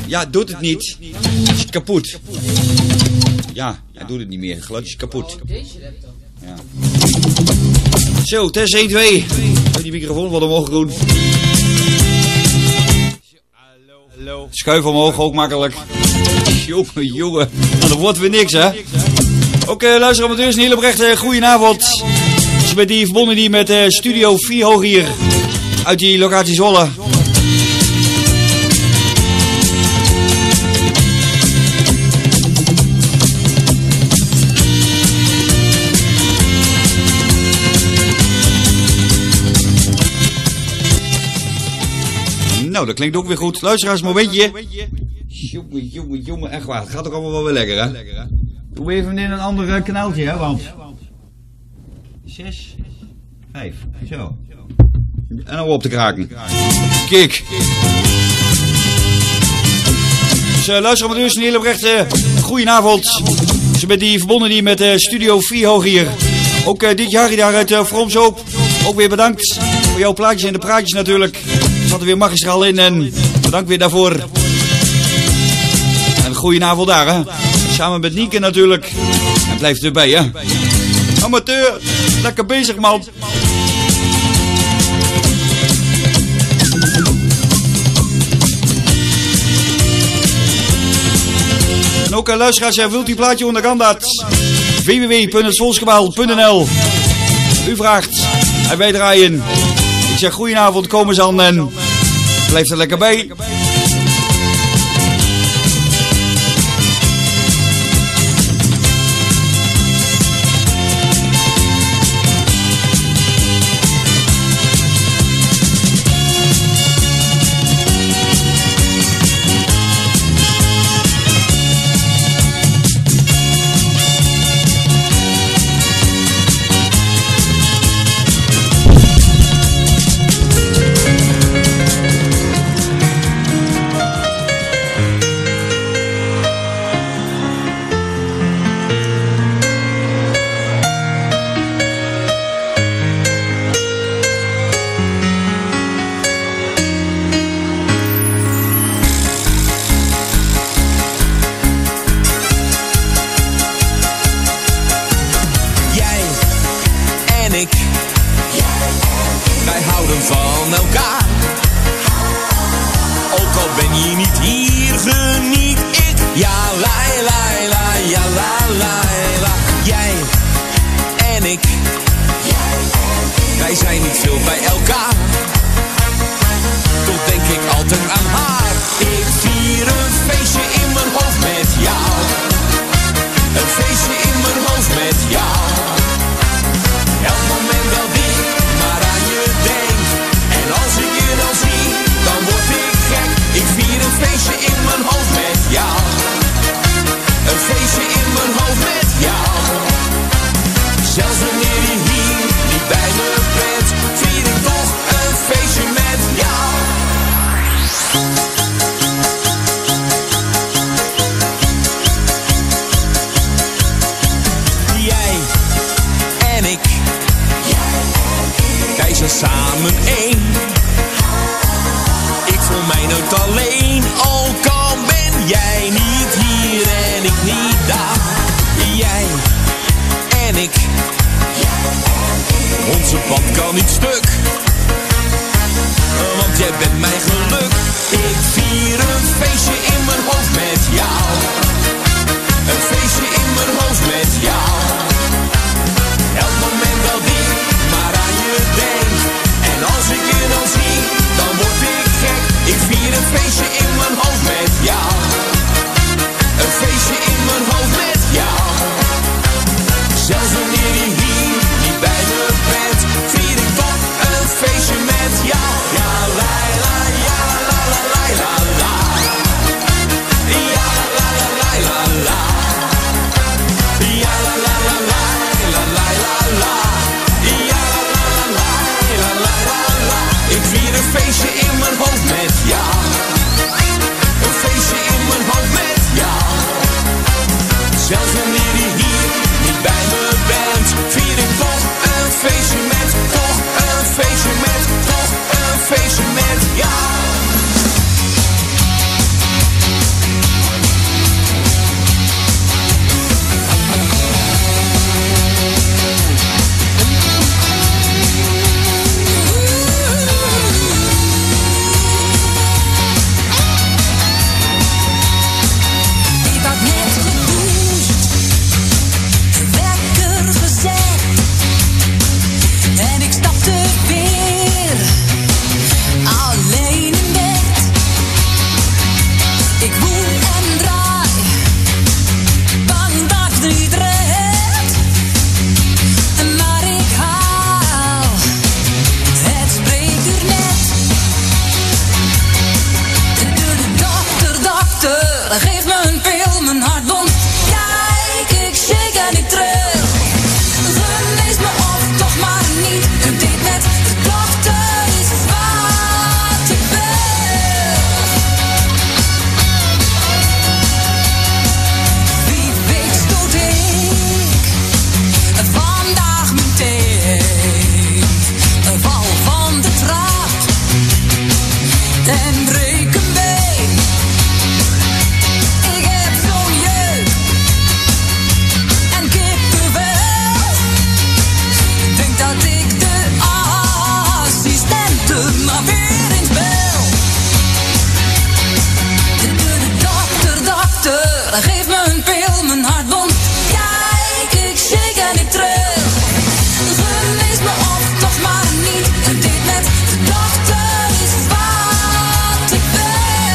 Ja, doet het niet. Het is kapot. Ja, hij doet het niet meer. Het geluid is kapot. Deze laptop. Ja. Zo, test 1, 2. Die microfoon wat omhoog doen. Schuif omhoog, ook makkelijk. Jongen. Nou, dat wordt weer niks, hè. Oké, luisteramateurs, een hele oprechte goedenavond. Dus met die verbonden die met Studio 4 hoog hier. Uit die locatie Zwolle. Nou, dat klinkt ook weer goed. Luisteraars, momentje. Jongen, echt waar. Het gaat ook allemaal wel weer lekker, hè? Doe even in een ander kanaaltje, hè, want... 6, 5, zo. En dan op te kraken. Kijk. Dus luisteraars, een hele oprechte goedenavond. Dus met die verbonden die met Studio 4 hoog hier. Ook dit jaar daar uit Fromsoop. Ook weer bedankt voor jouw plaatjes en de praatjes natuurlijk. Er zat er weer magistraal in en bedankt weer daarvoor. En een goedenavond daar, hè. Samen met Nieke natuurlijk. En blijf erbij, hè. Amateur, lekker bezig, man. En ook luisteraars, wilt u plaatje onder kan dat? www.hetvolksgebouw.nl. U vraagt en wij draaien. Ik zeg goedenavond, kom eens aan en blijf er lekker bij. Zelfs wanneer je hier niet bij me bent, vier ik toch een feest. geef me een pil, mijn hart bond. Kijk, ik shake en ik tril. Genees me op, toch maar niet. Doe dit net, de dokter is wat ik wil. Wie weet stoot ik vandaag meteen. Val van de trap en breek een been. Ik heb zo'n jeuk en kippenvel. Ik denk dat ik de assistenten maar weer eens bel. De dokter, geef me een pil, mijn hart bond. Kijk, ik shake en ik tril. Genees me op, toch maar niet. En dit net, de dokter is wat ik wil.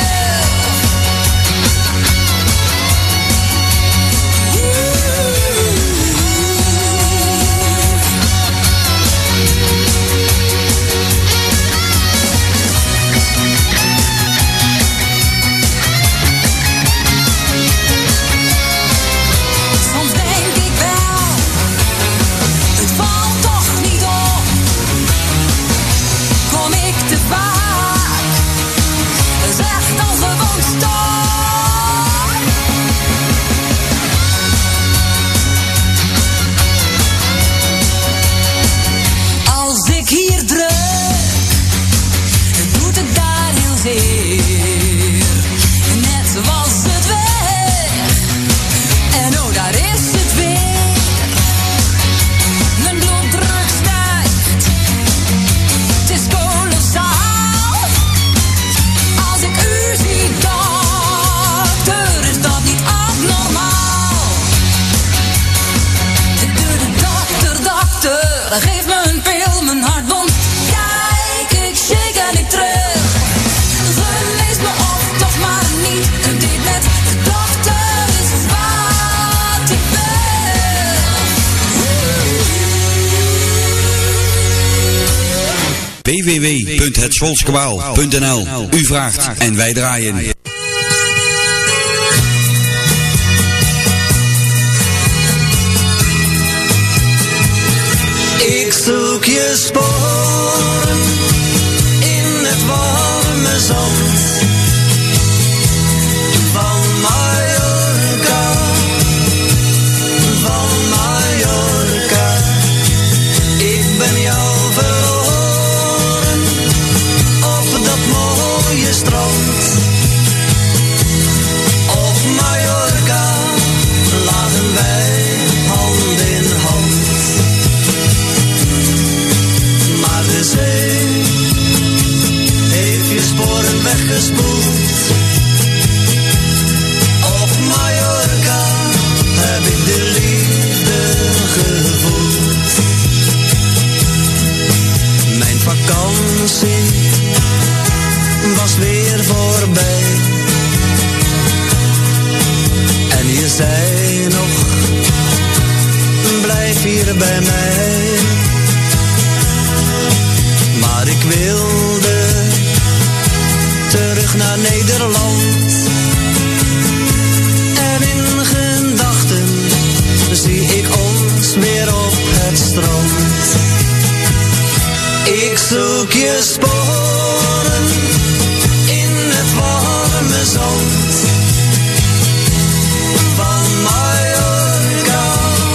Soms denk ik wel, het valt toch niet op. Kom ik te vaak, zeg dan gewoon stop. Als ik hier druk, doet het daar heel zeer. Net was het weg, en oh daar is het weer. Mijn bloeddruk stijgt, het is kolossaal. Als ik u zie, dokter, is dat niet abnormaal. De dokter, geef me een pil, mijn hart bond. Kijk, ik shake en ik tril. Genees me op, toch maar niet. En dit net, de dokter is wat ik wil. www.hetscholzkabaal.nl. U vraagt en wij draaien. Ik zoek je sporen in het warme zand van Mallorca, van Mallorca. Ik ben jou verloren op dat mooie strand. Op Mallorca lagen wij hand in hand. Maar de zee heeft je sporen weggespoeld. Op Mallorca heb ik de liefde gevoeld. Mijn vakantie was weer voorbij. En je zei nog, blijf hier bij mij. Maar ik wilde terug naar Nederland. En in gedachten zie ik ons weer op het strand. Ik zoek je sporen in het warme zand van Mallorca,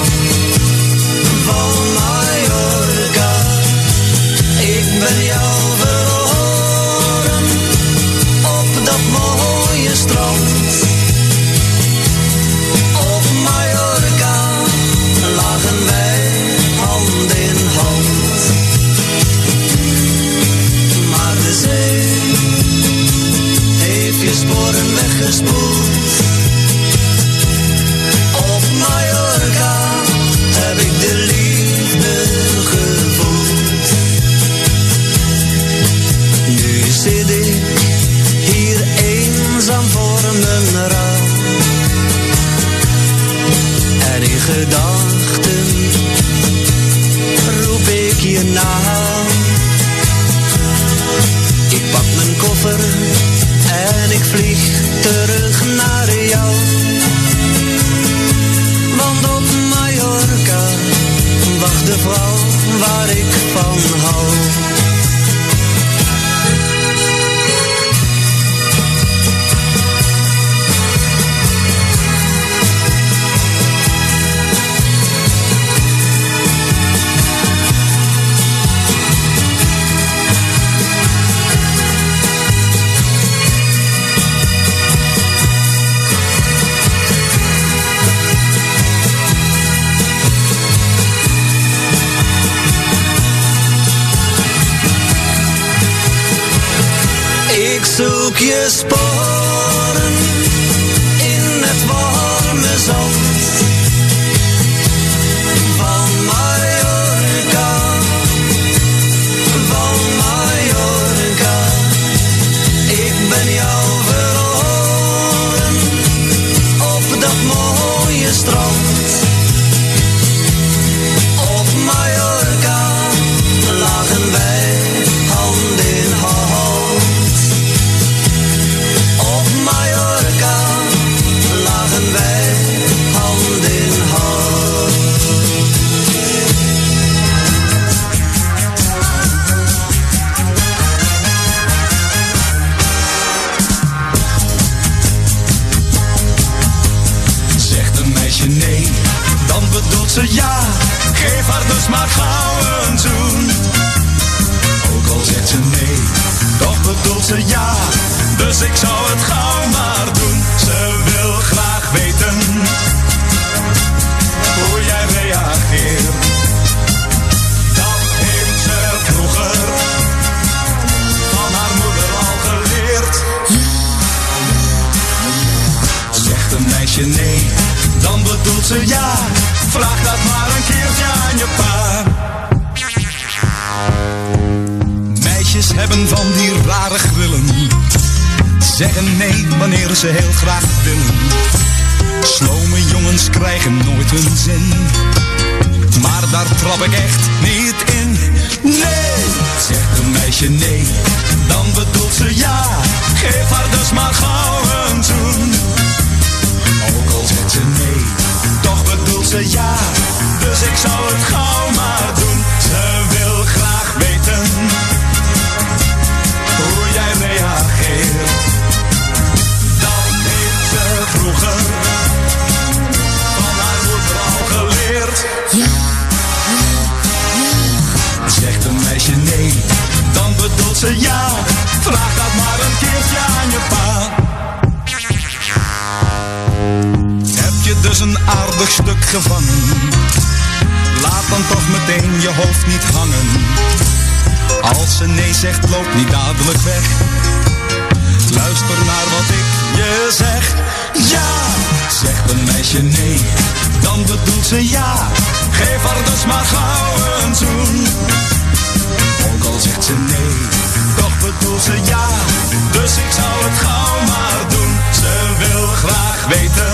van Mallorca. Ik ben jou verloren op dat mooie strand. Op Mallorca lagen wij hand in hand. Maar de zee heeft je sporen weggespoeld. Op Mallorca heb ik de liefde gevoeld. Nu zit ik hier eenzaam voor mijn raam. En in gedachten roep ik je naam. Ik pak mijn koffer en ik vlieg terug naar hou. Ik zoek je sporen in het warme zand van Mallorca, van Mallorca. Ik ben jou verloren op dat mooie strand. Op Mallorca lagen wij hand in hand. Op Mallorca lagen wij hand in hand. Zegt een meisje nee, dan bedoelt ze ja. Geef haar dus maar gauw een zoen. Ook al zegt ze nee, toch bedoelt ze ja. Dus ik zou het gauw maar doen. Ze wil graag weten hoe jij reageert. Dat heeft ze vroeger van haar moeder al geleerd. Zegt een meisje nee, dan bedoelt ze ja. Vraag dat maar een keertje aan je pa. Meisjes hebben van die rare grillen. Zeggen nee wanneer ze heel graag willen. Slome jongens krijgen nooit hun zin. Maar daar trap ik echt niet in. Nee, zegt een meisje nee, dan bedoelt ze ja. Geef haar dus maar gauw een zoen. Ook al zegt ze nee, toch bedoelt ze ja. Dus ik zou het gauw maar doen. Ze wil graag weten hoe jij reageert. Dat heeft ze vroeger van haar moeder al geleerd. Zegt een meisje nee, dan bedoelt ze ja. Vraag dat maar een keertje aan je pa. Heb je dus een aardig stuk gevangen? Laat dan toch meteen je hoofd niet hangen. Als ze nee zegt, loop niet dadelijk weg. Luister naar wat ik je zeg. Ja, zegt een meisje nee, dan bedoelt ze ja. Geef haar dus maar gauw een zoen. Ook al zegt ze nee, toch bedoelt ze ja. Dus ik zou het gauw maar doen. Ze wil graag weten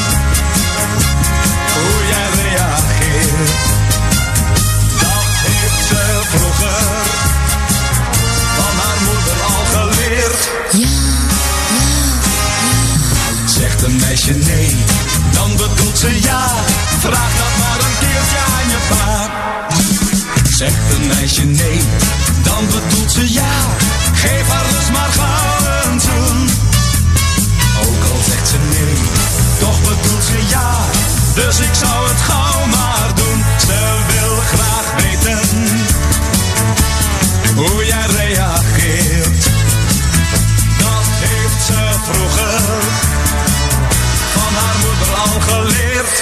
hoe jij reageert. Dat heeft ze vroeger van haar moeder al geleerd. Zegt een meisje nee, dan bedoelt ze ja. Vraag dat maar een keertje aan je pa. Zegt een meisje nee, dan bedoelt ze ja. Geef haar dus maar gauw een zoen. Ook al zegt ze nee, toch bedoelt ze ja. Dus ik zou het gauw maar doen. Ze wil graag weten hoe jij reageert. Dat heeft ze vroeger van haar moeder al geleerd.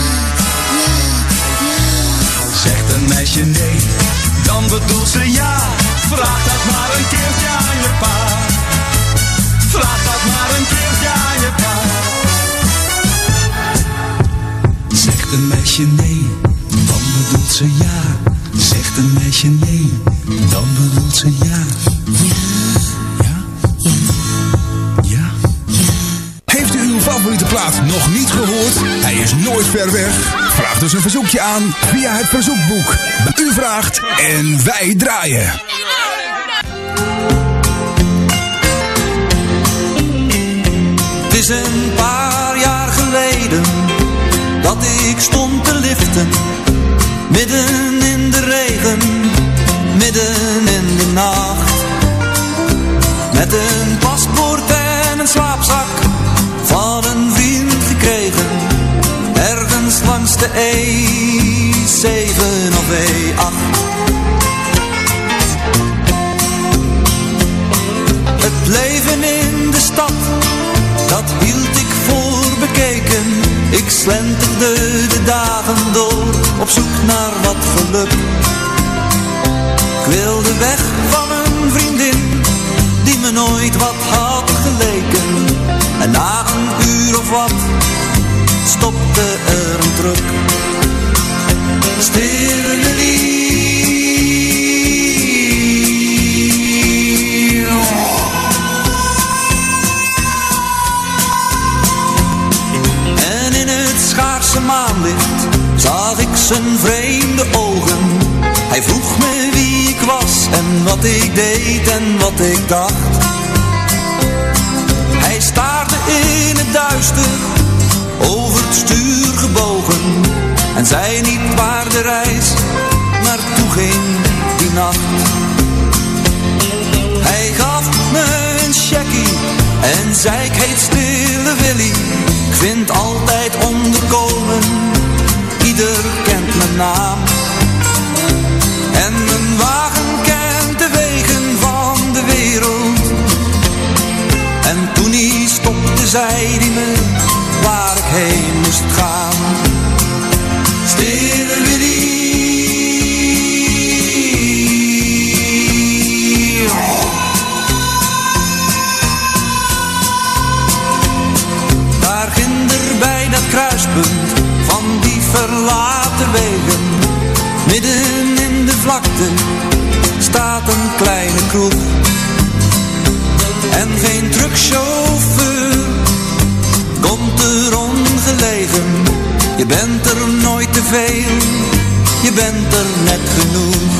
Zegt een meisje nee, dan bedoelt ze ja. Vraag dat maar een keertje aan je pa. Vraag dat maar een keertje aan je pa. Zegt een meisje nee, dan bedoelt ze ja. Zegt een meisje nee, dan bedoelt ze ja. Ja? Heeft u uw favoriete plaat nog niet gehoord? Hij is nooit ver weg. Vraag dus een verzoekje aan via het verzoekboek. U vraagt en wij draaien. Het is een paar jaar geleden dat ik stond te liften, midden in de regen, Met een paspoort en een slaapzak van een vriend gekregen. Ergens langs de E7 of E8. Het leven in de stad, dat hield ik voor bekeken. Ik slenterde de dagen door, op zoek naar wat geluk. Ik wilde weg van een vriendin, die me nooit wat had geleken. En na een uur of wat, stopte er een truck. Stille Willy. En in het schaarse maanlicht zag ik zijn vreemde ogen. Hij vroeg me wie ik was en wat ik deed en wat ik dacht. Hij staarde in het duister, over het stuur gebogen, en zei niet waar de reis naartoe ging die nacht. Hij gaf me een checkie en zei ik heet Stille Willy. Ik vind altijd onderkomen, ieder kent mijn naam. En mijn wagen kent de wegen van de wereld. En toen hij stopte zei hij me waar ik heen moest gaan. Stille Willy. Daar ginder bij dat kruispunt van die verlaten wegen, midden in de vlakte staat een kleine kroeg. En geen truckchauffeur komt er ongelegen. Je bent er nooit te veel, je bent er net genoeg.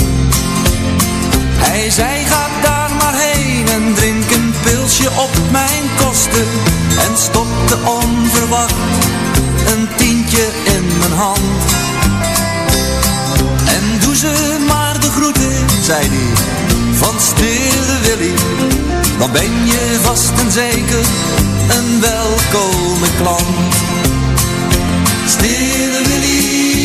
Hij zei ga daar maar heen en drink een pilsje op mijn kosten. En stopte onverwacht een tientje in mijn hand. En doe ze maar de groeten, zei hij, van Stille Willy. Dan ben je vast en zeker een welkome klant. Stille Willy.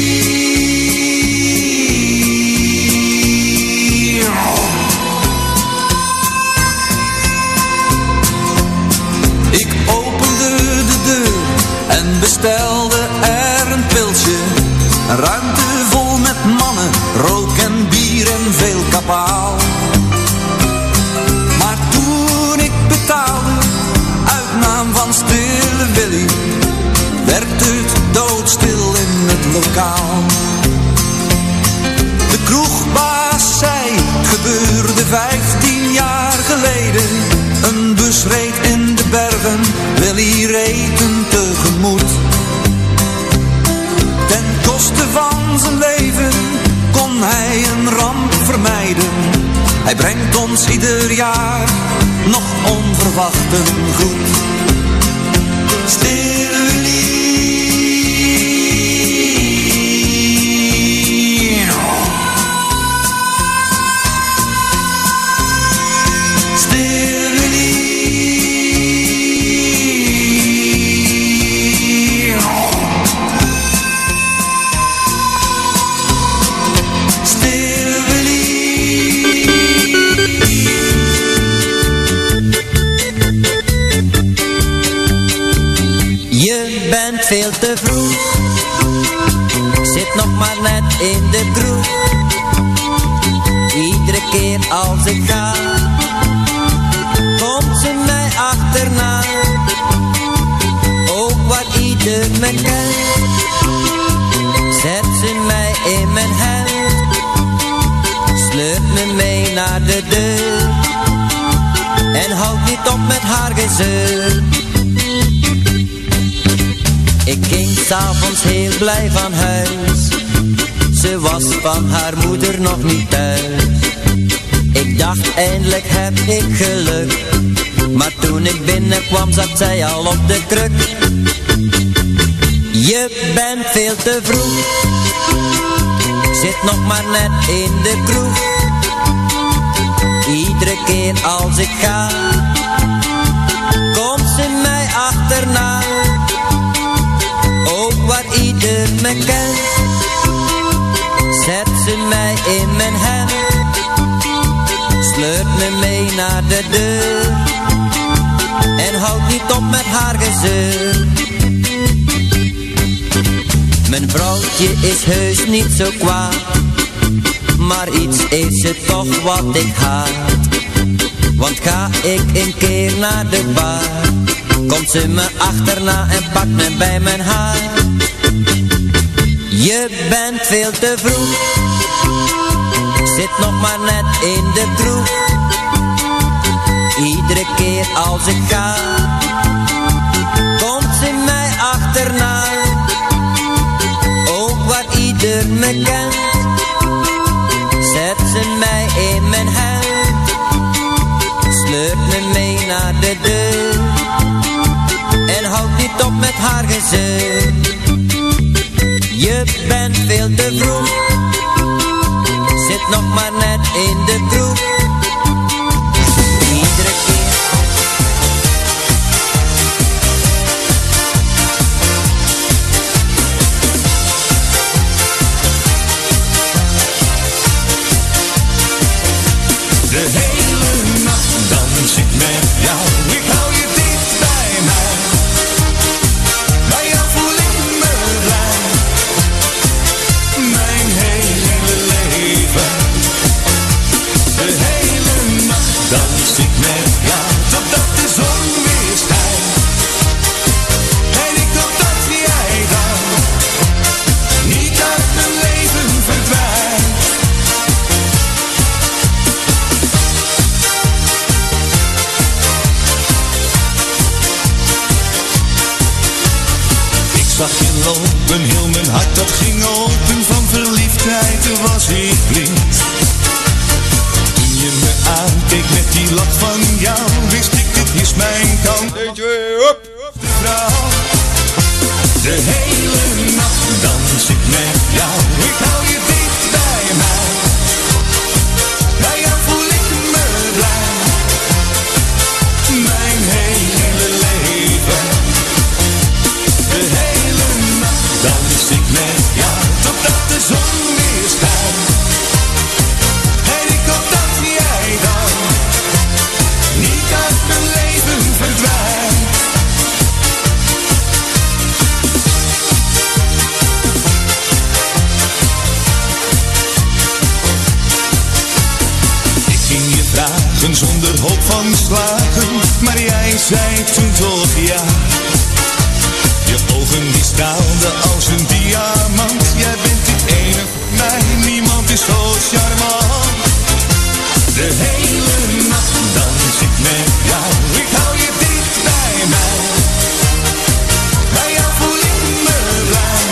Ik opende de deur en bestelde er een pilsje. Een ruimte vol met mannen, rook en bier en veel kapaal. Maar toen ik betaalde, uit naam van Stille Willy, werd het doodstil in het lokaal. De kroegbaas zei, het gebeurde 15 jaar geleden. Een bus reed in de bergen, Willy reed hem tegemoet. Ten koste van zijn leven kon hij een ramp vermijden. Hij brengt ons ieder jaar nog onverwacht een groet. Stille Willy. Stille Willy. Stille Willy. Je bent veel te vroeg, zit nog maar net in de kroeg. Iedere keer als ik ga, komt ze mij achterna. Ook waar ieder me kent, zet ze mij in mijn hand. Sleurt me mee naar de deur en houdt niet op met haar gezeur. Ik ging 's avonds heel blij van huis, ze was van haar moeder nog niet thuis. Ik dacht eindelijk heb ik geluk, maar toen ik binnenkwam zat zij al op de kruk. Je bent veel te vroeg, zit nog maar net in de kroeg. Iedere keer als ik ga, komt ze mij achterna. Ook waar ieder me kent, zet ze mij in mijn hemd. Sleurt me mee naar de deur en houdt niet op met haar gezeur. Mijn vrouwtje is heus niet zo kwaad, maar iets is het toch wat ik haat. Want ga ik een keer naar de bar, komt ze me achterna en pakt me bij mijn haar. Je bent veel te vroeg, zit nog maar net in de kroeg. Iedere keer als ik ga, komt ze mij achterna. Ook waar ieder me kent, zet ze mij in mijn hemd. Sleurt me mee naar de deur en houdt niet op met haar gezeur. Je bent veel te vroeg, zit nog maar net in de kroeg. Iedere keer. De hele nacht dans ik met jou, ik hou je dicht bij mij. Bij jou voel ik me blij, mijn hele leven. De hele nacht dans ik met jou, totdat de zon weer schijnt. En ik hoop dat jij dan niet uit mijn leven verdwijnt. Ik zag je lopen, heel mijn hart dat ging open. Van verliefdheid was ik blind. Toen je me aankeek met die lach van jou, wist ik, dit is mijn kant. De vrouw. De hele nacht dans ik met jou, ik hou je dicht bij mij. Bij jou voel ik me blij, mijn hele leven. De hele nacht dans ik met jou, totdat de zon weer schijnt. En ik hoop dat jij dan niet uit mijn leven verdwijnt. Ik ging je vragen zonder hoop van slagen, maar jij zei toen toch ja. Je ogen die straalden als een diamant. Jij bent het enige voor mij, niemand is zo charmant. De hele nacht dans ik met jou, ik hou je dicht bij mij. Bij jou voel ik me blij,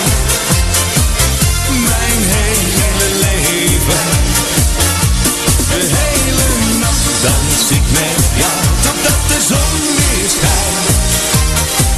mijn hele leven. De hele nacht dans ik met jou, totdat de zon weer schijnt.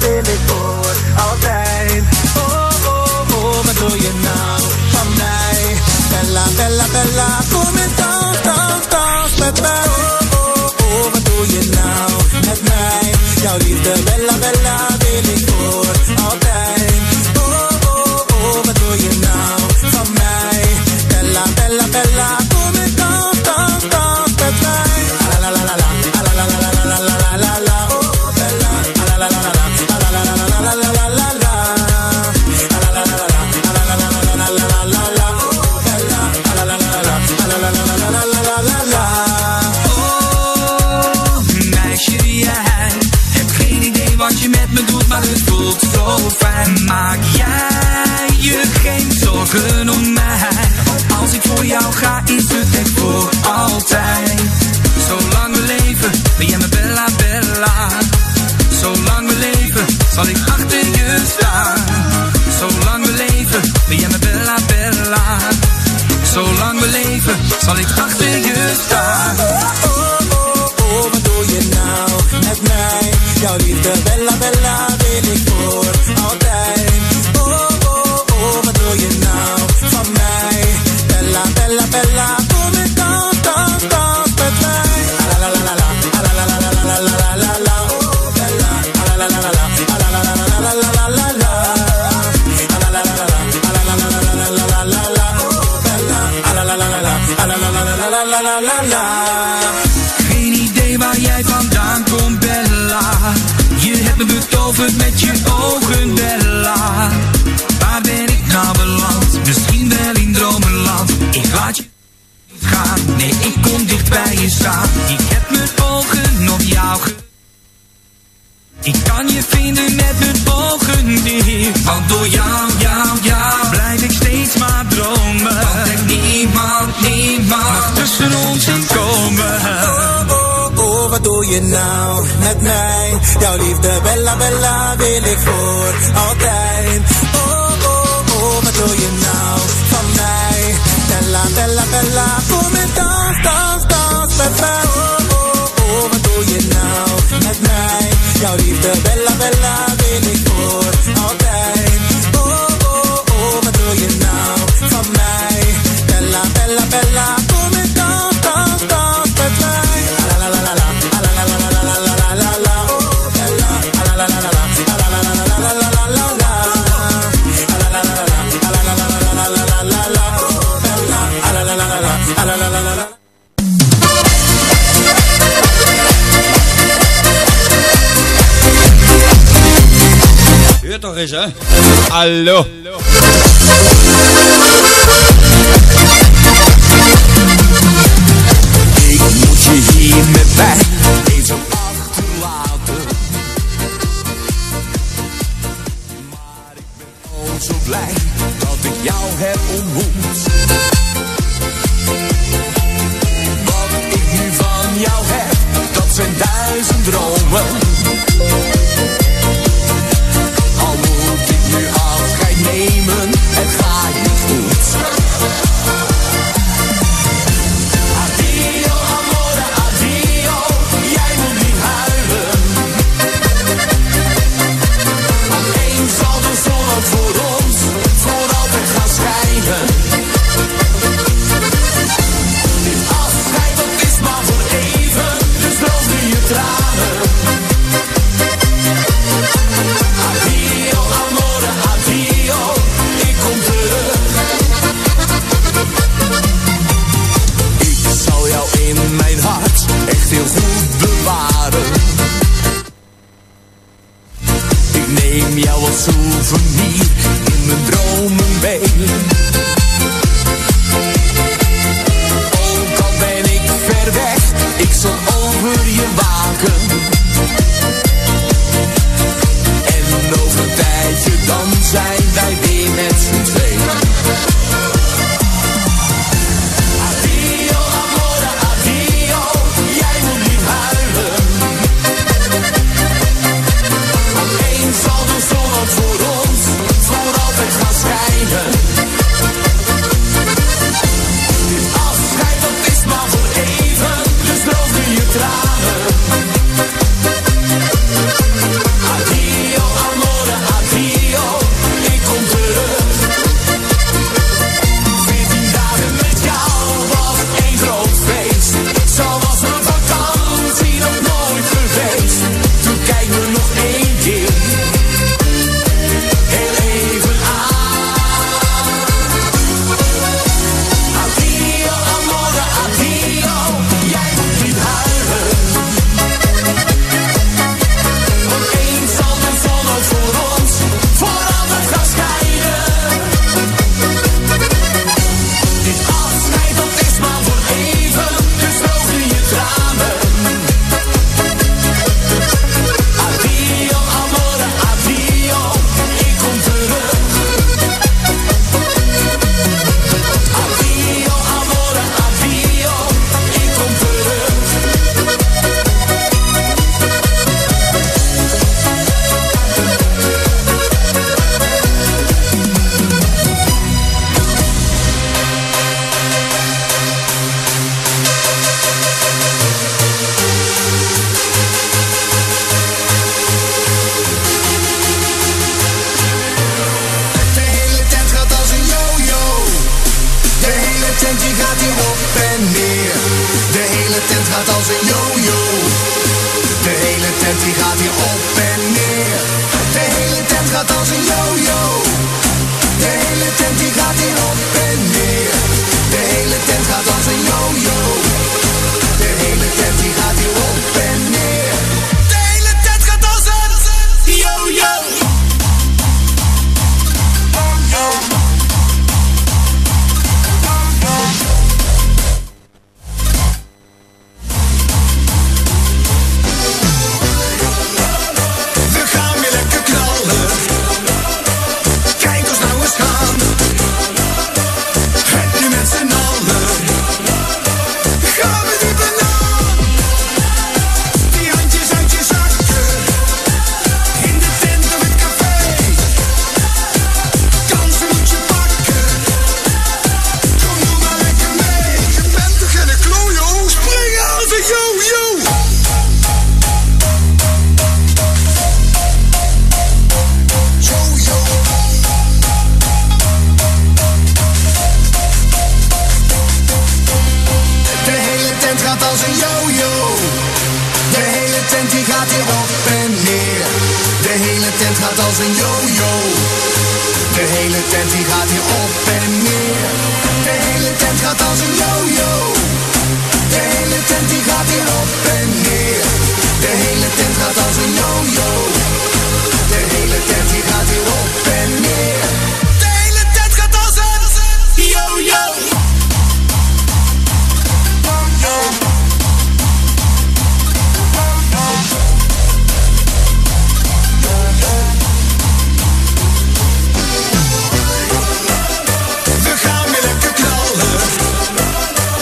wil ik voor altijd. Oh, oh, oh, wat doe je nou van mij? Bella, bella, bella, kom en dans, dans, dans met mij. Oh, oh, oh, wat doe je nou met mij? Jouw liefde, bella, bella, wil ik voor altijd. Oh, oh, oh, wat doe je nou van mij? Bella, bella, bella, kom en dans, dans, dans met mij. La la la la la, la la la la la la la la, oh bella, la la la la la, la la la la la la la la la, la la la la la, la la la la la la la, oh bella, la la la la la, la la la la la la la la. Oh, meisje, jij hebt geen idee wat je met me doet, maar het voelt zo fijn. Maak jij je geen zorgen om mij? Als ik voor jou ga, is het echt voor altijd. Zolang we leven, ben jij mijn bella, bella. Zolang we leven, zal ik achter je staan. Zolang we leven, ben jij mijn bella, bella. Zolang we leven, zal ik achter je staan. Oh, oh, oh, wat doe je nou met mij? Jouw liefde, bella, bella, wil ik voor altijd. Oh, oh, oh, wat doe je nou van mij? Bella, bella, bella, kom en dans, dans, dans met mij. La la la la la, la la la la la la la la, oh bella, la la la la la, la la la la la la la la la, la la la la la, la la la la la la la la, oh bella, la la la la la, la la la la la la la la. Geen idee waar jij vandaan komt, Bella. Je hebt me betoverd met je ogen, Bella. Waar ben ik nou beland? Misschien wel in dromenland. Ik laat je gaan, nee, ik kom dicht bij je staan. Ik heb mijn ogen op jou ik kan je vinden met mijn ogen dicht. Want door jou, blijf ik steeds maar dromen. Want er niemand mag tussen ons in komen. Oh, oh, oh, wat doe je nou met mij? Jouw liefde, bella, bella, wil ik voor altijd. Oh, oh, oh, wat doe je nou van mij? Bella, bella, bella, kom en dans, dans, dans met mij. Oh, oh, oh, wat doe je nou met mij? Jouw liefde, bella, bella, wil ik voor altijd. Oh, oh, oh, wat doe je nou van mij? Bella, bella, bella, kom en dans, dans, dans met mij. La la la la la, la la la la la la la la, oh bella, la la la la la, la la la la la la la la la, la la la la la, la la la la la la la la, oh bella, la la la la la, la la la la la. Hör toch eens, hè? Hallo. Ik moet je hier met mij even achterlaten. Maar ik ben oh zo blij dat ik jou heb ontmoet. Wat ik nu van jou heb, dat zijn 1000 dromen. Al moet ik nu afscheid nemen, het gaat niet goed. Addio, amore, addio, jij moet niet huilen. Want eens zal de zon ook voor ons voor altijd gaan schijnen. Dit afscheid, dat is maar voor even, dus droog nu je tranen. Addio, amore, addio, ik kom terug. Ik zal jou in mijn hart echt heel goed bewaren. Ik neem jou als souvenir in mijn dromen mee. Ook al ben ik ver weg, ik zal over je waken. En over een tijdje dan zijn wij weer met z'n tweeën. Addio, amore, addio, jij moet niet huilen. Want eens zal de zon ook voor ons hele tent die gaat hier op en neer. De hele tent gaat als een yo-yo. De hele tent die gaat hier op en neer. De hele tent gaat als een yo-yo. De hele tent die gaat hier op en neer. De hele tent gaat als een yo-yo. De hele tent die gaat hier op en neer. De hele tent gaat als een yo-yo. We gaan weer lekker knallen. Kijk ons nou eens gaan. En nu met z'n allen gaan we die banaan. Die handjes uit je zakken. In de tent of het café. Kansen moet je pakken. Kom doe maar lekker mee. Je bent toch geen klojo? Springen als een yo-yo. De hele tent gaat als een yo-yo. De hele tent die gaat hier op en neer. De hele tent gaat als een yo-yo. De hele tent die gaat hier op en neer. De hele tent gaat als een yo-yo. De hele tent die gaat hier op en neer. De hele tent gaat als een yo-yo. De hele tent die gaat hier op en neer. De hele tent gaat als een yo-yo. We gaan weer lekker knallen.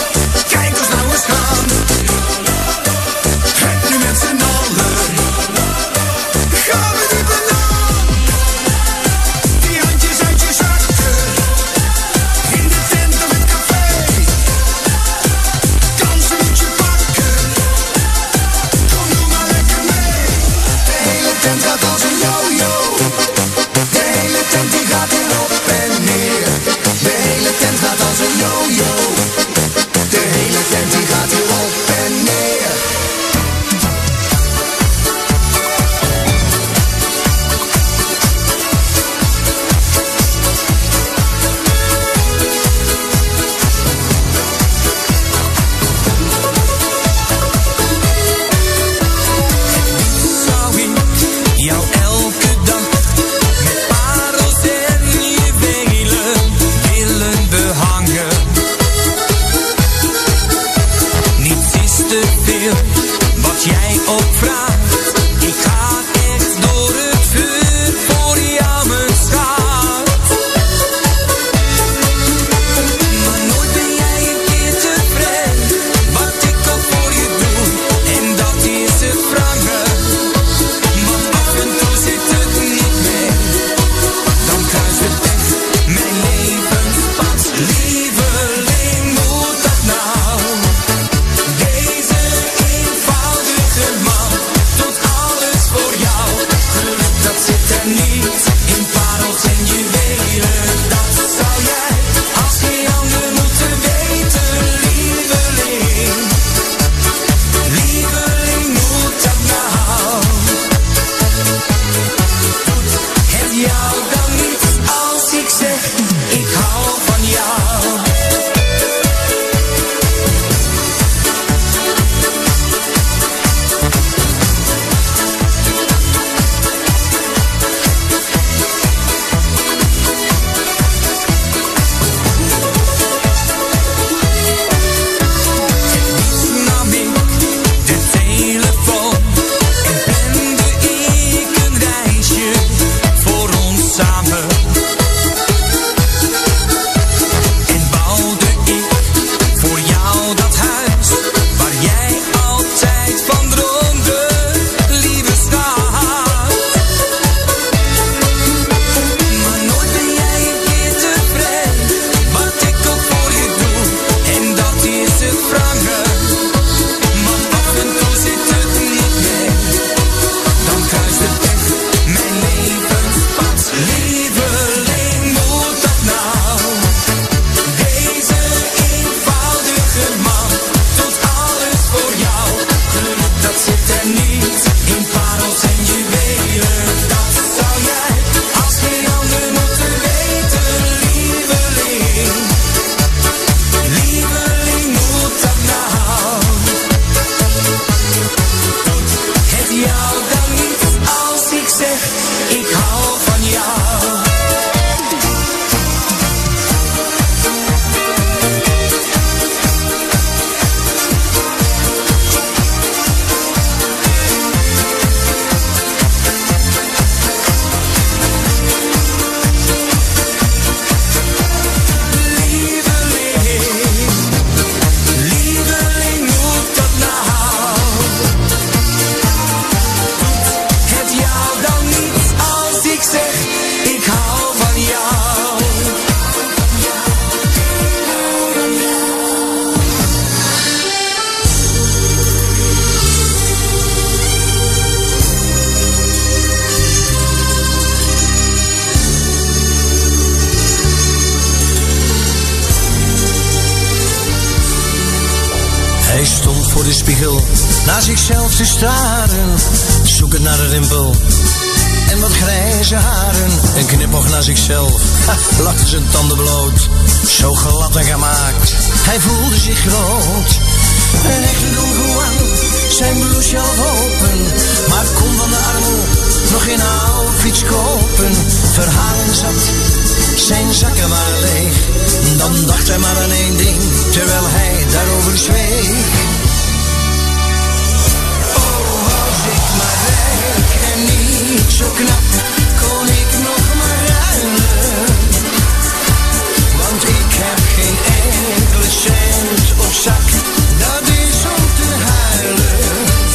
Hij stond voor de spiegel naar zichzelf te staren, zoekend naar een rimpel en wat grijze haren. Een knipoog naar zichzelf, lachte zijn tanden bloot, zo glad en gemaakt, hij voelde zich groot. Een echte Don Juan, zijn blouse half open, maar kon van de armoe nog geen outfits kopen. Verhalen zat, zijn zakken waren leeg, dan dacht hij maar aan één ding, terwijl hij daarover zweeg. Oh, was ik maar rijk en niet zo knap, kon ik nog maar ruilen. Want ik heb geen enkele cent op zak, dat is om te huilen.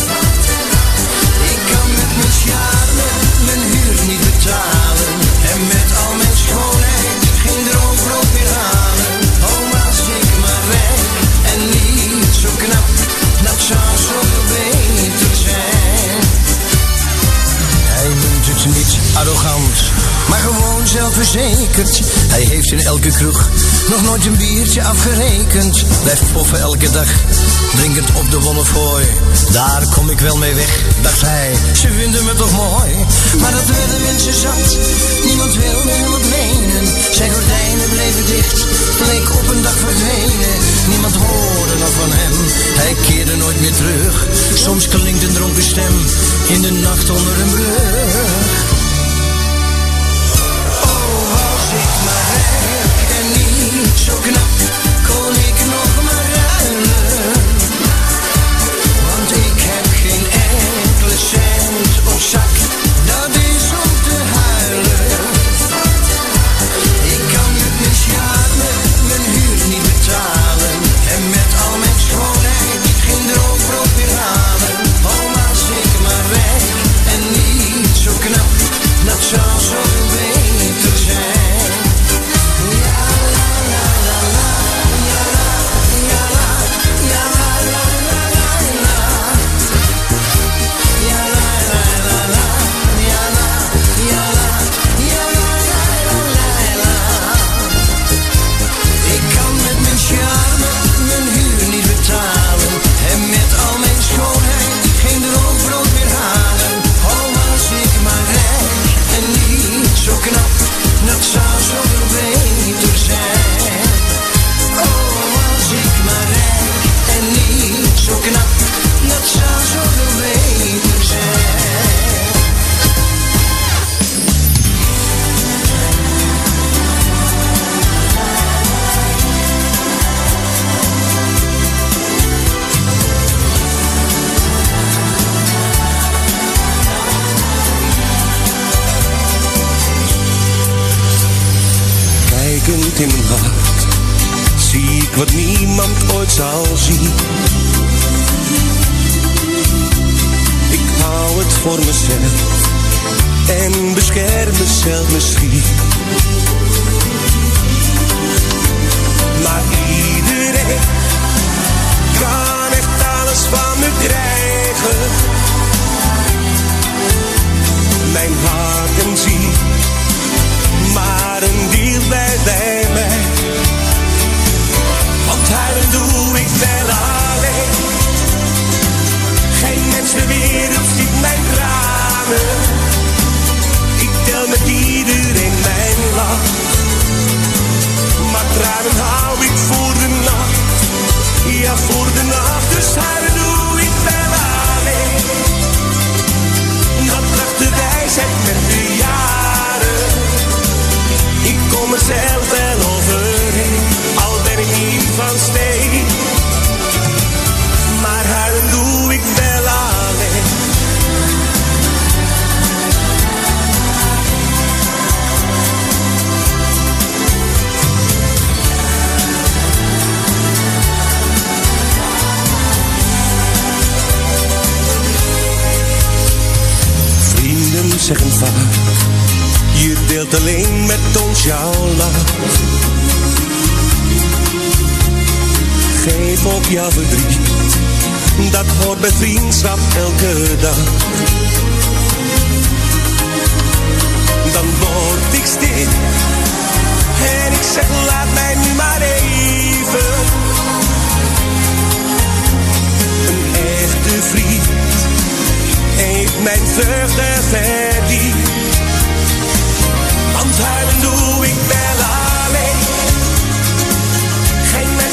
Ik kan met mijn charme mijn huur niet betalen, en met al mijn schoonheid geen droombrood meer halen. Oh, was ik maar rijk en niet zo knap, dat zou zo beter zijn. Hij noemt het niet arrogant, maar gewoon zelfverzekerd. Hij heeft in elke kroeg nog nooit een biertje afgerekend. Blijft poffen elke dag, drinkend op de wollefooi. Daar kom ik wel mee weg, dacht hij, ze vinden me toch mooi. Maar dat werden mensen zat, niemand wilde hem wat lenen. Zijn gordijnen bleven dicht, leek op een dag verdwenen. Niemand hoorde nog van hem, hij keerde nooit meer terug. Soms klinkt een dronken stem in de nacht onder een brug. Ik maar rijk en niet zo knap, kon ik nog maar ruilen. Want ik heb geen enkele cent op zak, dat is om te huilen. Ik kan met mijn charme mijn huur niet betalen, en met al mijn schoonheid geen droombrood meer halen. Oh, was ik maar rijk en niet zo knap, dat zou zo beter zijn. Dat zou zoveel beter zijn. Oh, was ik maar rijk en niet zo knap, dat zou zoveel beter zijn. Kijkend in mijn hart zie ik wat niemand ooit zal zien. Ik hou het voor mezelf en bescherm mezelf misschien. Maar iedereen kan echt alles van me krijgen. Mijn hart en ziel, maar een deel blijft bij mij. Want huilen doe ik wel alleen. Geen mens ter wereld ziet mijn tranen. Ik deel met iedereen mijn lach. Maar tranen hou ik voor de nacht. Ja, voor de nacht. Dus huilen doe ik wel alleen. Dat bracht de wijsheid met de jaren. Ik kom er zelf wel overheen, al ben ik niet van steen. Maar huilen doe ik wel alleen. Vrienden zeggen vaak, je deelt alleen met ons jouw lach. Geef op jouw verdriet, dat hoort bij vriendschap elke dag. Dan word ik stil en ik zeg laat mij nu maar even.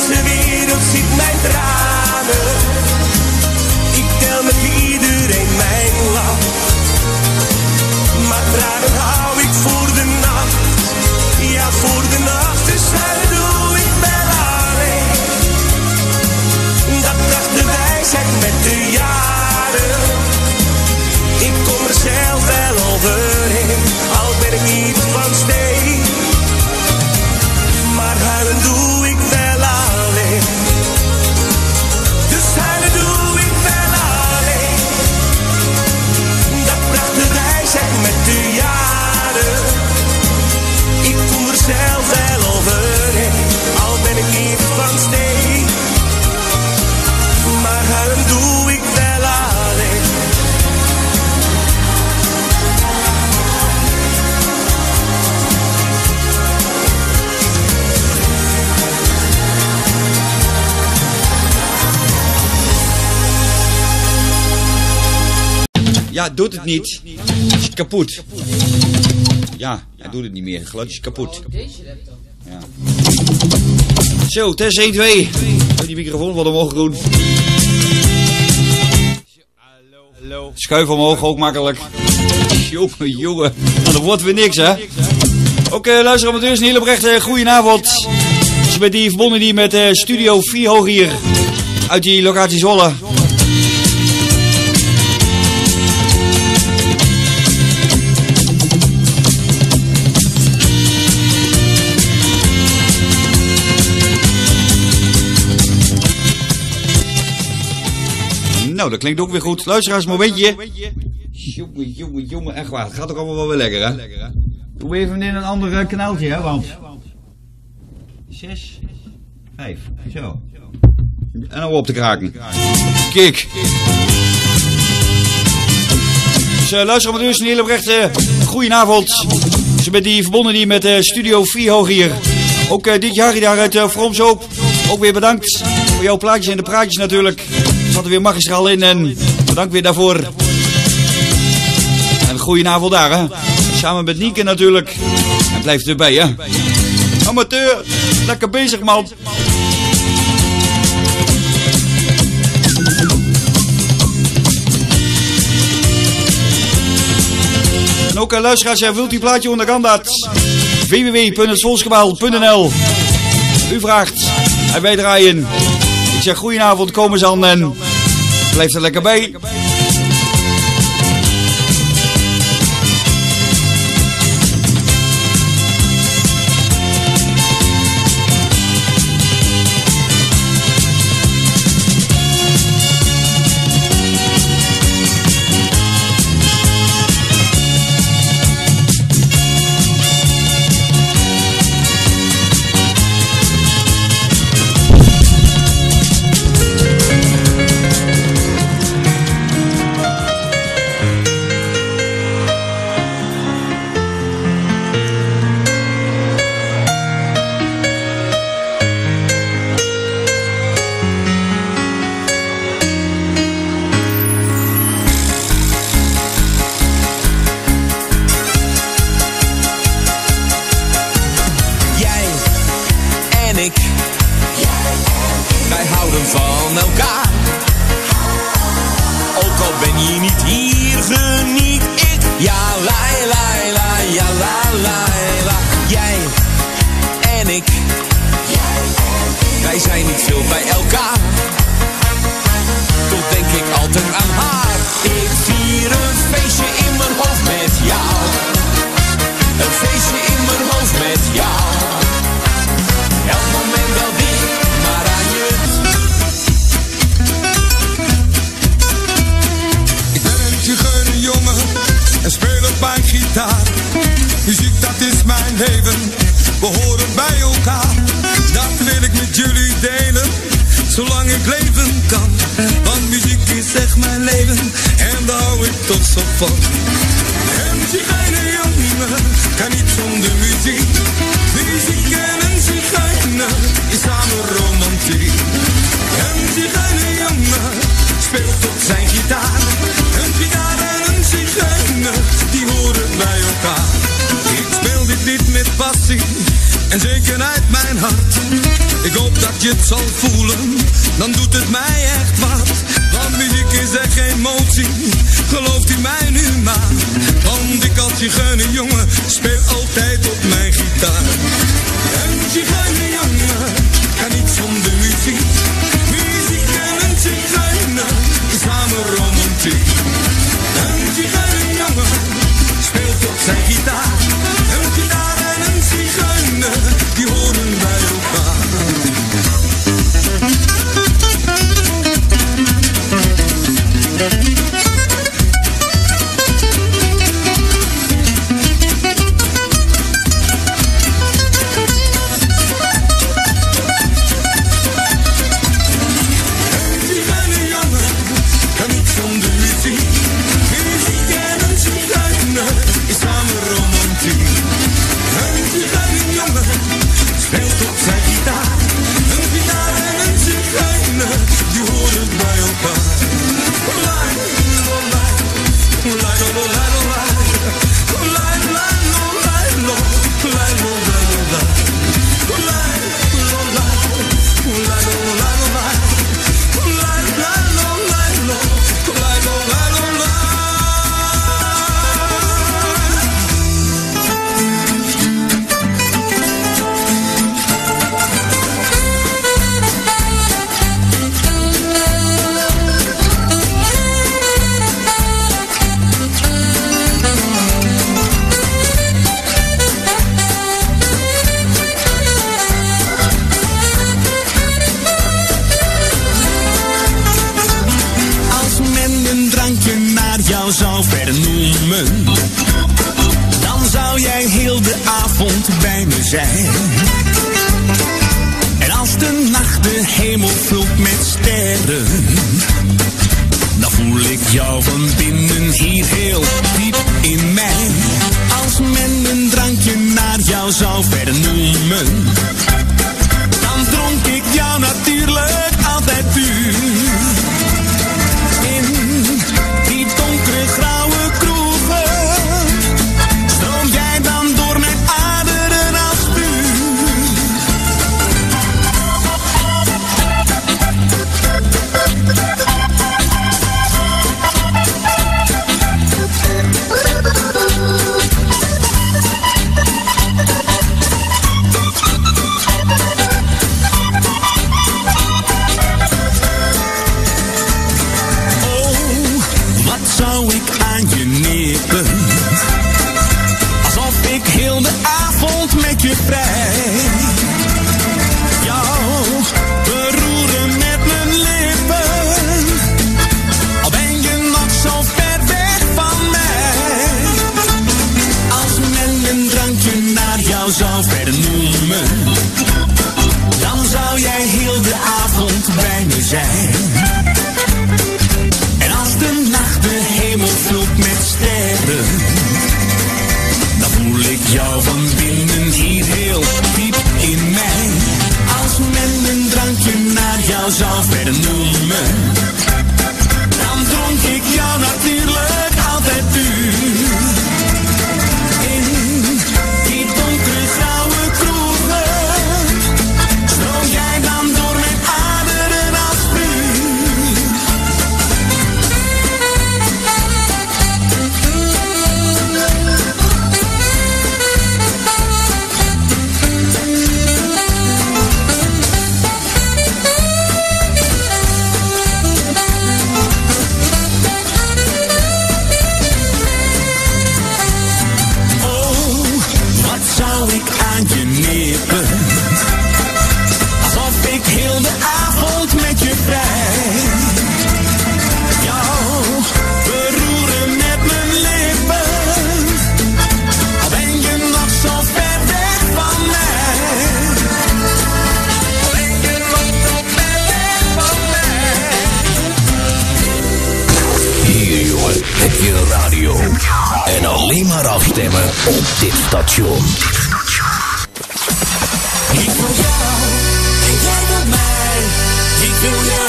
deze wereld ziet mijn tranen. Ik tel met iedereen mijn lach. Maar tranen hou ik voor de nacht. Ja, voor de nacht, dus huilen doe ik wel alleen. Dat bracht de wijsheid met de jaren. Ik kom er zelf wel overheen, al ben ik niet van steen. Maar huilen doe ik wel alleen. Dus huilen doe ik wel alleen. Dat bracht de wijsheid met de jaren. Ik kom er zelf wel overheen, al ben ik niet van steen. Maar huilen doe ik wel alleen. Ja, doet het niet. Het is kapot. Ja, hij doet het niet meer. Het geluid is kapot. Ja. Zo, test 1, 2. Die microfoon wat omhoog doen. Schuif omhoog, ook makkelijk. Jongen. Nou, dat wordt weer niks, hè. Oké, luisteramateurs, een hele oprechte goedenavond. Dus met die verbonden die met Studio 4 hoog hier. Uit die locatie Zwolle. Nou, dat klinkt ook weer goed. Luisteraars, momentje. Jongen, echt waar. Het gaat ook allemaal wel weer lekker, hè? Doe even in een ander kanaaltje, hè, want... 6, 5, zo. En dan op te kraken. Kijk. Dus luisteraars, een hele oprechte goedenavond. Dus met die verbonden die met Studio 4 hoog hier. Ook dit jaar daar uit Fromshoop. Ook weer bedankt voor jouw plaatjes en de praatjes natuurlijk. Er zat er weer magistraal in en bedankt weer daarvoor. En een goedenavond daar, hè. Samen met Nieke natuurlijk. En blijft erbij, hè. Amateur, lekker bezig, man. En ook luisteraars, wilt u plaatje onder kan dat? www.hetvolksgebouw.nl. U vraagt en wij draaien. Ik zeg goedenavond, kom eens aan en blijf er lekker bij. En zeker uit mijn hart. Ik hoop dat je het zal voelen, dan doet het mij echt wat. Want muziek is echt geen emotie, gelooft u mij nu maar. Want ik als zigeunerjongen speel altijd op mijn gitaar. Een zigeunerjongen kan niet zonder muziek. Muziek en een zigeuner, samen romantiek. Een zigeunerjongen speelt op zijn gitaar. Een gitaar en een zigeuner, die horen bij elkaar. Zou vernoemen, dan zou jij heel de avond bij me zijn. En als de nacht de hemel vult met sterren, dan voel ik jou van binnen hier heel diep in mij. Als men een drankje naar jou zou vernoemen, dan dronk ik jou natuurlijk altijd puur. In die donkere grauwe kroegen stroom jij dan door mijn aderen als vuur. Je vrij, jou beroeren met mijn lippen, al ben je nog zo ver weg van mij. Als men een drankje naar jou zou vernoemen, dan zou jij heel de avond bij me zijn. En als de nacht de hemel vult met sterren, dan voel ik jou van binnen hier heel diep in mij. Als men een drankje naar jou zou vernoemen, dan dronk ik jou natuurlijk altijd puur. In die donkere grauwe kroegen stroom jij dan door mijn aderen als vuur. Alsof ik heel de avond met je vrij, jou beroeren met mijn lippen, al ben je nog zo ver weg van mij. Al ben je nog zo ver weg van mij. Hier jongen, heb je radio en alleen maar afstemmen op dit station. Ik wil jou en jij wilt mij. Ik wil je.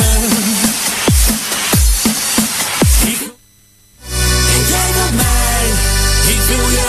En jij wilt mij. Ik wil je.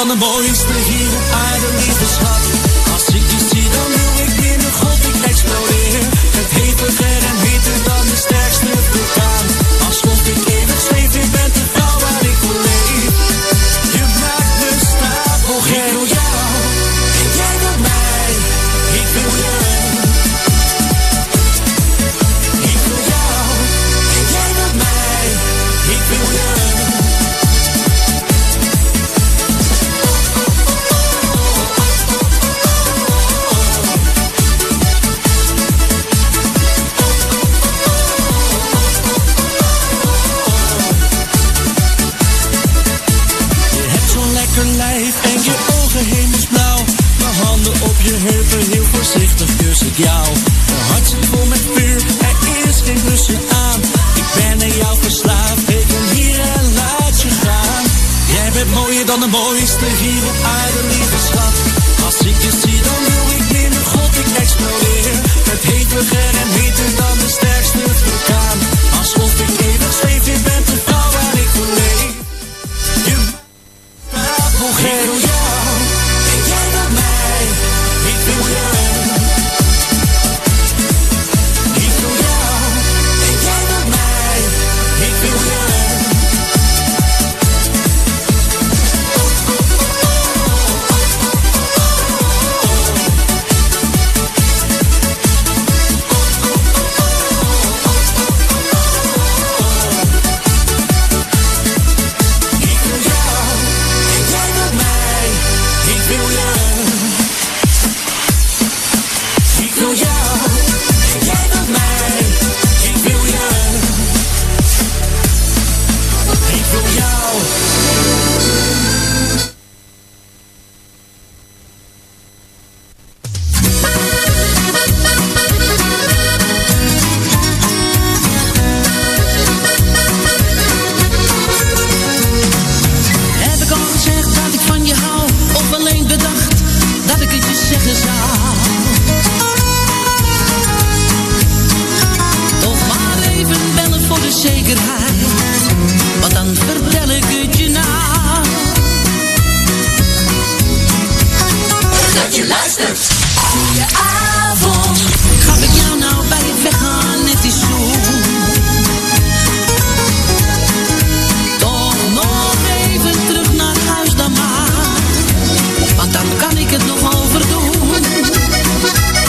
dan de mooiste hier op aarde, lieve schat. Als ik je zie, dan wil ik binnen God, ik explodeer. Het heviger en heter dan de sterkste vulkaan. Alsof ik eeuwig zweef, je bent de vrouw waar ik voor leef. Je maakt me stapelgek. Ik wil jou, en jij wil mij. Ik wil je. Ik wil jou, en jij wil mij. Ik wil je. En je ogen hemelsblauw. Mijn handen op je heupen, heel voorzichtig kus ik jou. Mijn hart zit vol met vuur, er is geen blussen aan. Ik ben aan jou verslaafd, ik ben hier en laat je gaan. Jij bent mooier dan de mooiste hier op aarde, lieve schat. Als ik je zie, dan wil ik binnen God, ik explodeer. Het heviger en heter dan de sterkste vulkaan. Alsof ik eeuwig zweef, je bent de vrouw waar ik voor leef. Ik wil jou, en jij wil mij. Ik wil je. Ik wil jou, en jij wil mij. Ik wil je.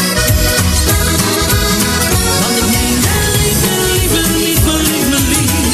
Want ik meen lieve, lieve, lieve, lieve, lieve.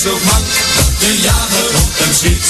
zo bang dat de jager op hem schiet.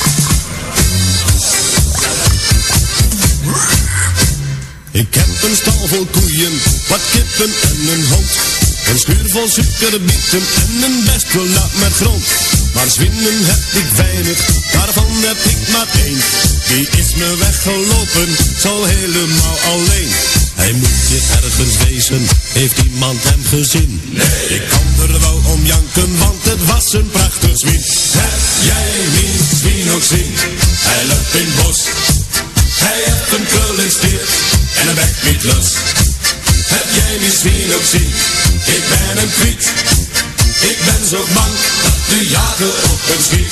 Ik heb een stal vol koeien, wat kippen en een hond. Een schuur vol suikerbieten en een best wel nat met grond. Maar zwinnen heb ik weinig, daarvan heb ik maar één. Die is me weggelopen, zo helemaal alleen. Hij moet hier ergens wezen, heeft iemand hem gezien? Nee, ik kan er wel om janken, want het was een prachtig zwien. Heb jij mijn zwien ook zien? Hij loopt in het bos. Hij heeft een krullingssteert en een bek niet los. Heb jij mijn zwien ook zien? Ik ben hem kwiet. Ik ben zo bang dat de jager op hem schiet.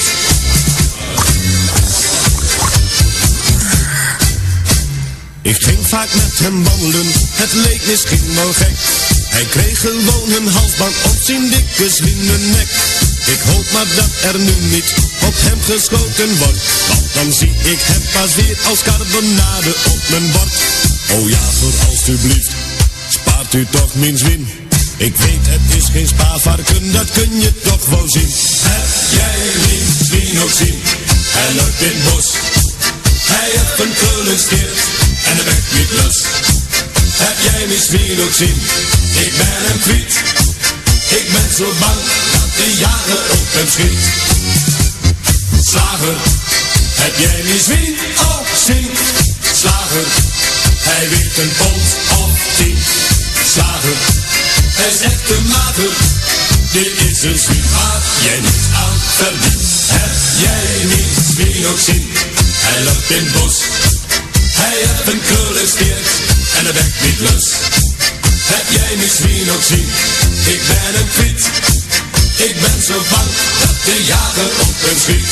Ik ging vaak met hem wandelen, het leek misschien wel gek. Hij kreeg gewoon een halsband op zijn dikke zwinnen nek. Ik hoop maar dat er nu niet op hem geschoten wordt, want dan zie ik hem pas weer als carbonade op mijn bord. O jager, alstublieft, spaart u toch mijn zwin. Ik weet het is geen spaarvarken, dat kun je toch wel zien. Heb jij mijn zwien ook zien? Hij loopt in het bos. Hij heeft een krullingssteert en een bek niet los. Heb jij mijn zwien ook zien? Ik ben hem kwiet. Ik ben zo bang dat de jager op hem schiet. Slager, heb jij mijn zwien ook zien? Slager, hij weegt een pond of 10. Slager, hij is echt te mager. Dit is een zwien waar jij niets aan verdient. Heb jij mijn zwien ook zien? Hij loopt in het bos. Hij heeft een krullingssteert en een bek niet los. Heb jij mijn zwien ook zien? Ik ben hem kwiet. Ik ben zo bang dat de jager op hem schiet.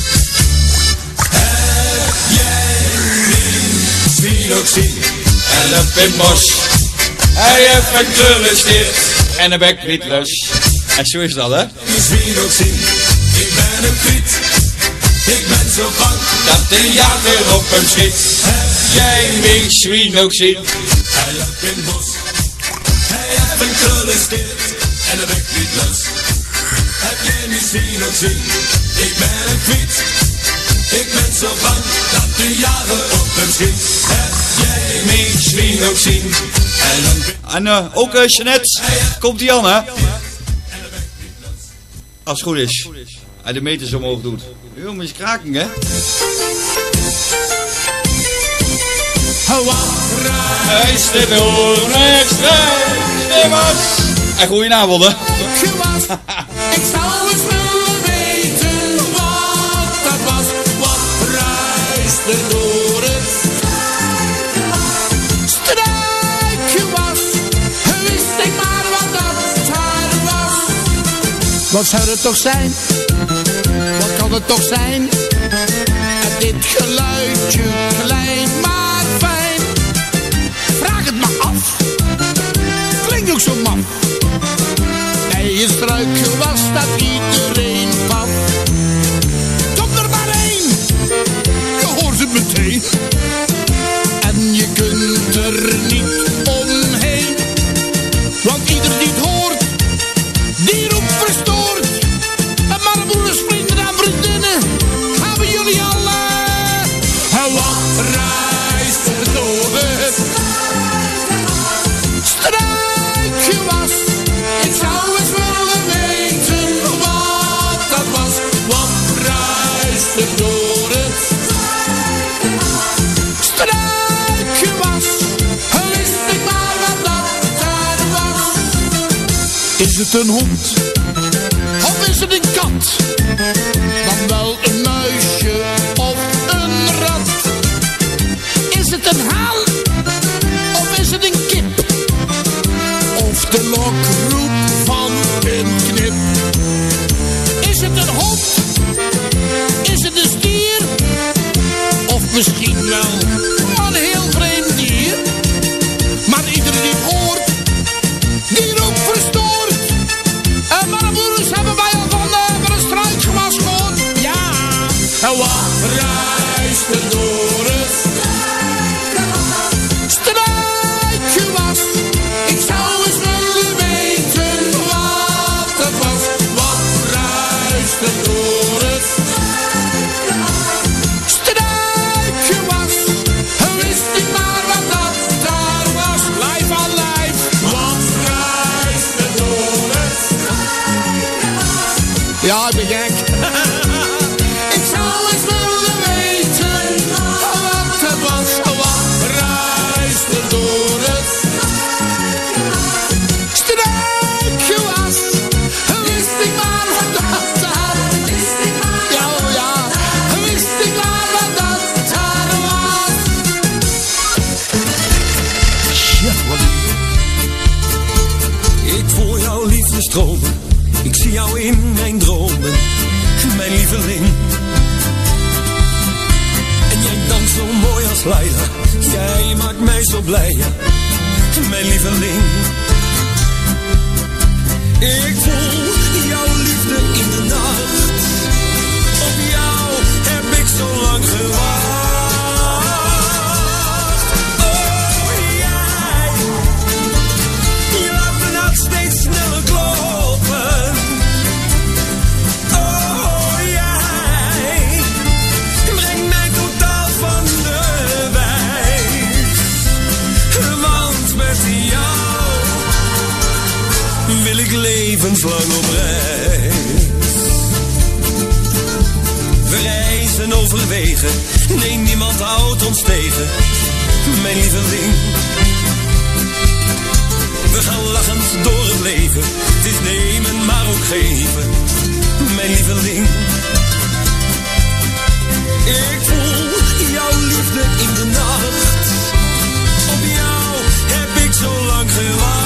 Heb jij mijn zwien ook zien? Hij loopt in het bos. Hij heeft een krullingssteert en een bek niet los. En zo is dat, hè? Mijn zwien ook zien? Ik ben hem kwiet. Ik ben zo bang dat de jager op hem schiet. Heb jij mijn zwien ook zien? Hij loopt in het bos. Hij heeft een krullingssteert en een bek niet los. Heb jij mijn zwien ook zien? Ik ben hem kwiet. Ik ben zo bang dat de jager op hem schiet. Heb jij mijn zwien ook zien? Hij loopt in... En ook Jeanette, komt die aan, hè? Als het goed is. Hij de meters omhoog doet. Jongen, is kraking, hè? Reis de door, rechts, de was. En goedenavond, hè? Ik zou eens willen weten wat dat was. Wat reisde door het struikje was. Wist ik maar wat dat haar was. Wat zou het toch zijn? Wat kan het toch zijn? En dit geluidje klein maar fijn. Vraag het me af. Klinkt ook zo maf. Bij een struikje was dat iedereen van. Kom er maar één. Je hoort het meteen. En je kunt er niet omheen. Want ieder die het hoort, die roept verstoord. En maar broeders, vrienden en vriendinnen, gaan we jullie alle. Wat reist er door het struikje was. Ik zou eens willen weten wat dat was. Wat reist er door het struikje was. Wist ik maar wat dat daar was. Is het een hond? Of is het een kat? Dan wel een muisje of een rat. Is het een haan? Of is het een kip? Of de lokroep van een knip? Is het een hond? Is het een stier? Of misschien wel een heel vreemd dier? Maar ieder die het hoort, die roept verstoord. En mannenboers hebben wij al van een struikje lieveling. En jij danst zo mooi als Laila. Jij maakt mij zo blij, mijn lieveling. Ik voel jouw liefde in de nacht. Op jou heb ik zo lang gewacht. Oh jij, je laat mijn hart steeds sneller kloppen. Oh jij, breng mij totaal van de wijs. Want met jou wil ik levenslang op reis. We reizen over wegen, nee niemand houdt ons tegen, mijn lieveling. We gaan lachend door het leven, het is nemen maar ook geven, mijn lieveling. Ik voel jouw liefde in de nacht, op jou heb ik zo lang gewacht.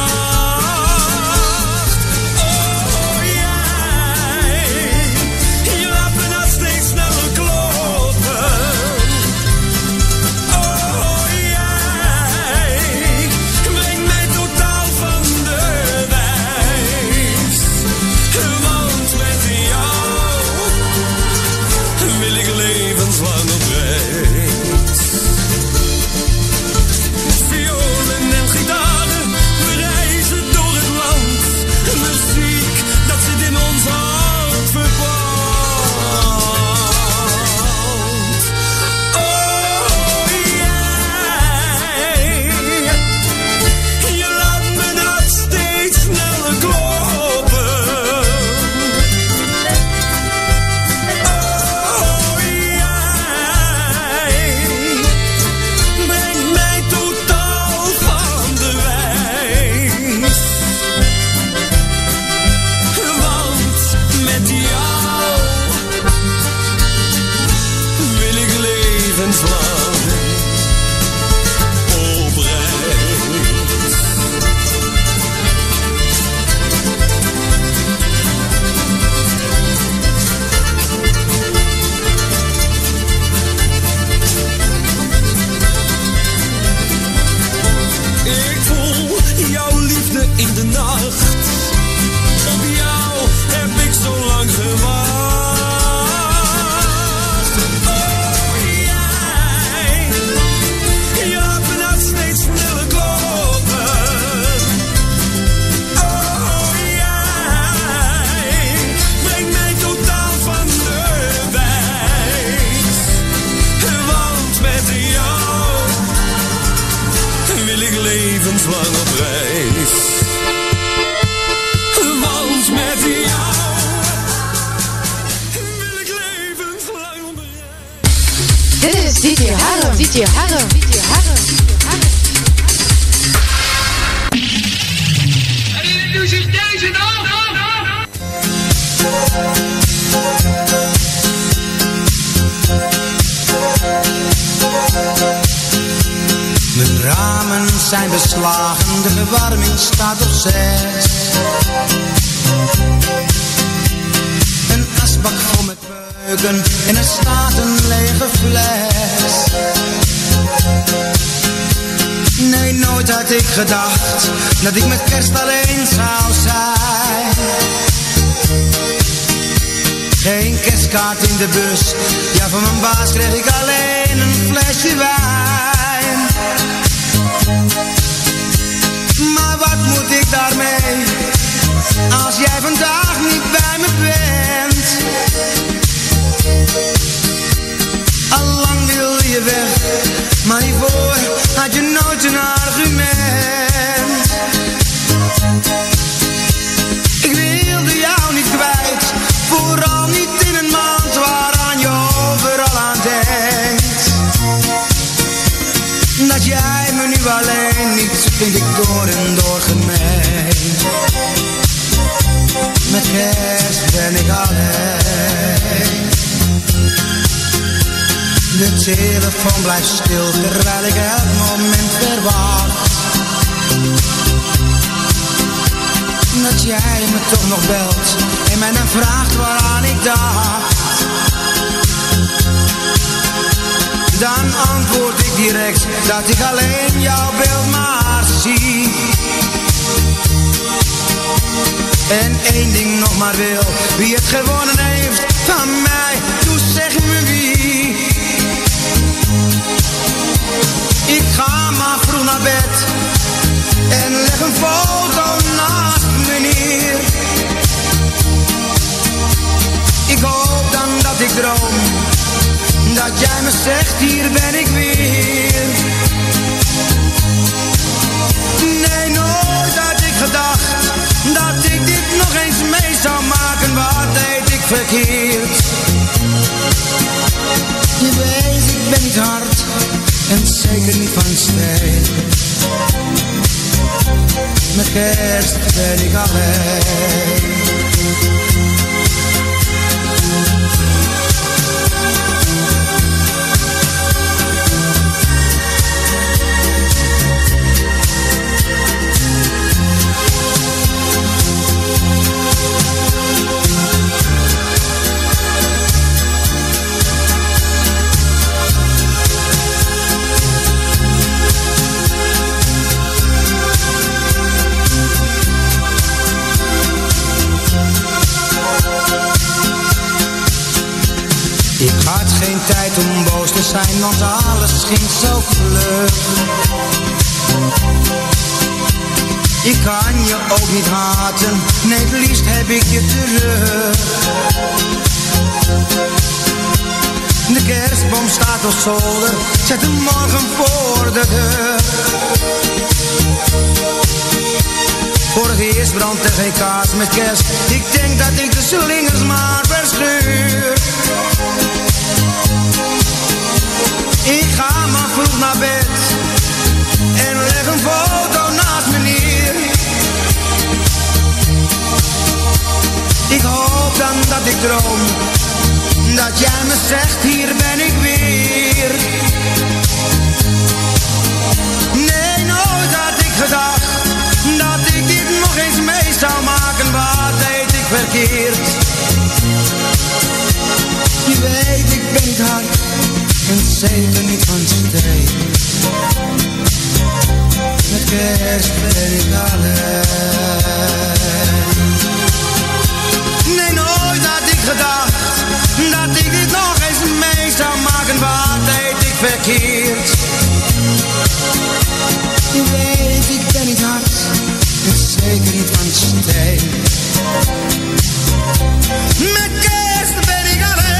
DJ Harro. En nu zit deze nog. Mijn ramen zijn beslagen, de verwarming staat op 6. Een asbak vol met peuken en er staat een lege fles. Nee, nooit had ik gedacht dat ik met kerst alleen zou zijn. Geen kerstkaart in de bus, ja van mijn baas kreeg ik alleen een flesje wijn. Maar wat moet ik daarmee, als jij vandaag niet bij me bent? Allang wil je weg, maar hiervoor had je nooit een argument. Ik wilde jou niet kwijt, vooral niet in een maand waaraan je overal aan denkt. Dat jij me nu alleen niet, vind ik door en door gemeen. Met kerst ben ik alleen. De telefoon blijft stil terwijl ik elk moment verwacht. Dat jij me toch nog belt en mij dan vraagt waaraan ik dacht. direct dat ik alleen jouw beeld maar zie. En één ding nog maar wil, wie het gewonnen heeft van mij, doe zeg me wie. Ik ga maar vroeg naar bed en leg een foto naast me neer. Ik hoop dan dat ik droom, dat jij me zegt hier ben ik weer. Nee, nooit had ik gedacht dat ik dit nog eens mee zou maken. Wat deed ik verkeerd? Je weet, ik ben niet hard en zeker niet van steen. Met kerst ben ik alleen. Ik had geen tijd om boos te zijn, want alles ging zo vlug. Ik kan je ook niet haten, nee het liefst heb ik je terug. De kerstboom staat op zolder, zet hem morgen voor de deur. Voor het eerst brandt er geen kaas met kerst, ik denk dat ik de slingers maar verscheur. Ik ga maar vroeg naar bed en leg een foto naast me neer. Ik hoop dan dat ik droom, dat jij me zegt hier ben ik weer. Nee, nooit had ik gedacht dat ik dit nog eens mee zou maken. Wat deed ik verkeerd? Je weet, ik ben niet hard en zeker niet van steen. Met kerst ben ik alleen. Nee, nooit had ik gedacht dat ik dit nog eens mee zou maken. Wat deed ik verkeerd? Je weet, ik ben niet hard en zeker niet van steen. Met kerst ben ik alleen.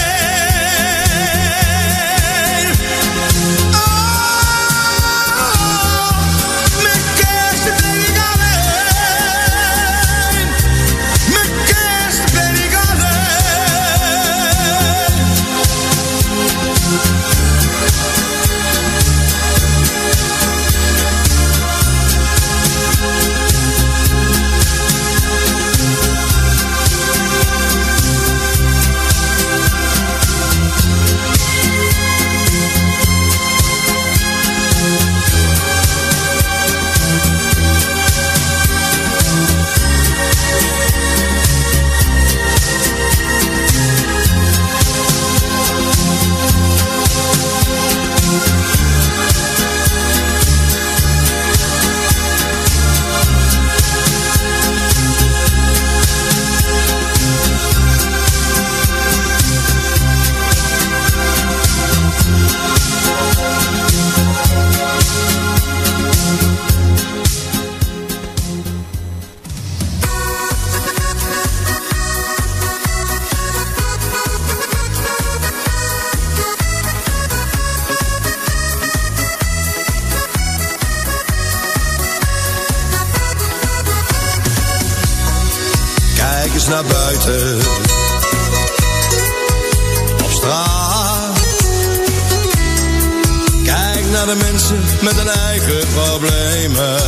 Naar buiten op straat. Kijk naar de mensen met hun eigen problemen.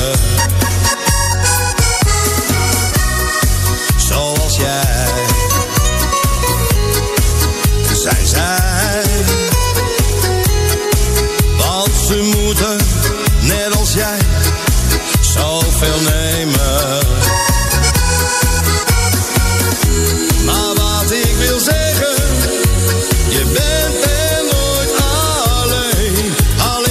Zoals jij zijn zij. Want ze moeten, net als jij, zoveel nemen. Maar wat ik wil zeggen, je bent er nooit alleen.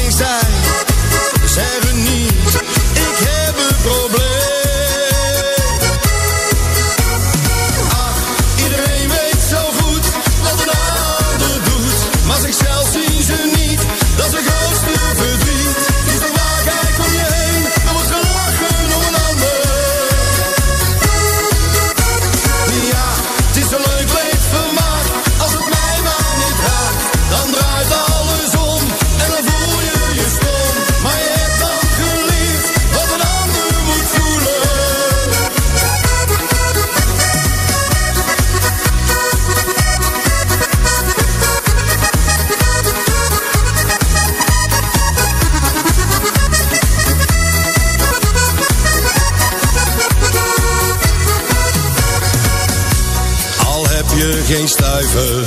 geen stuiver.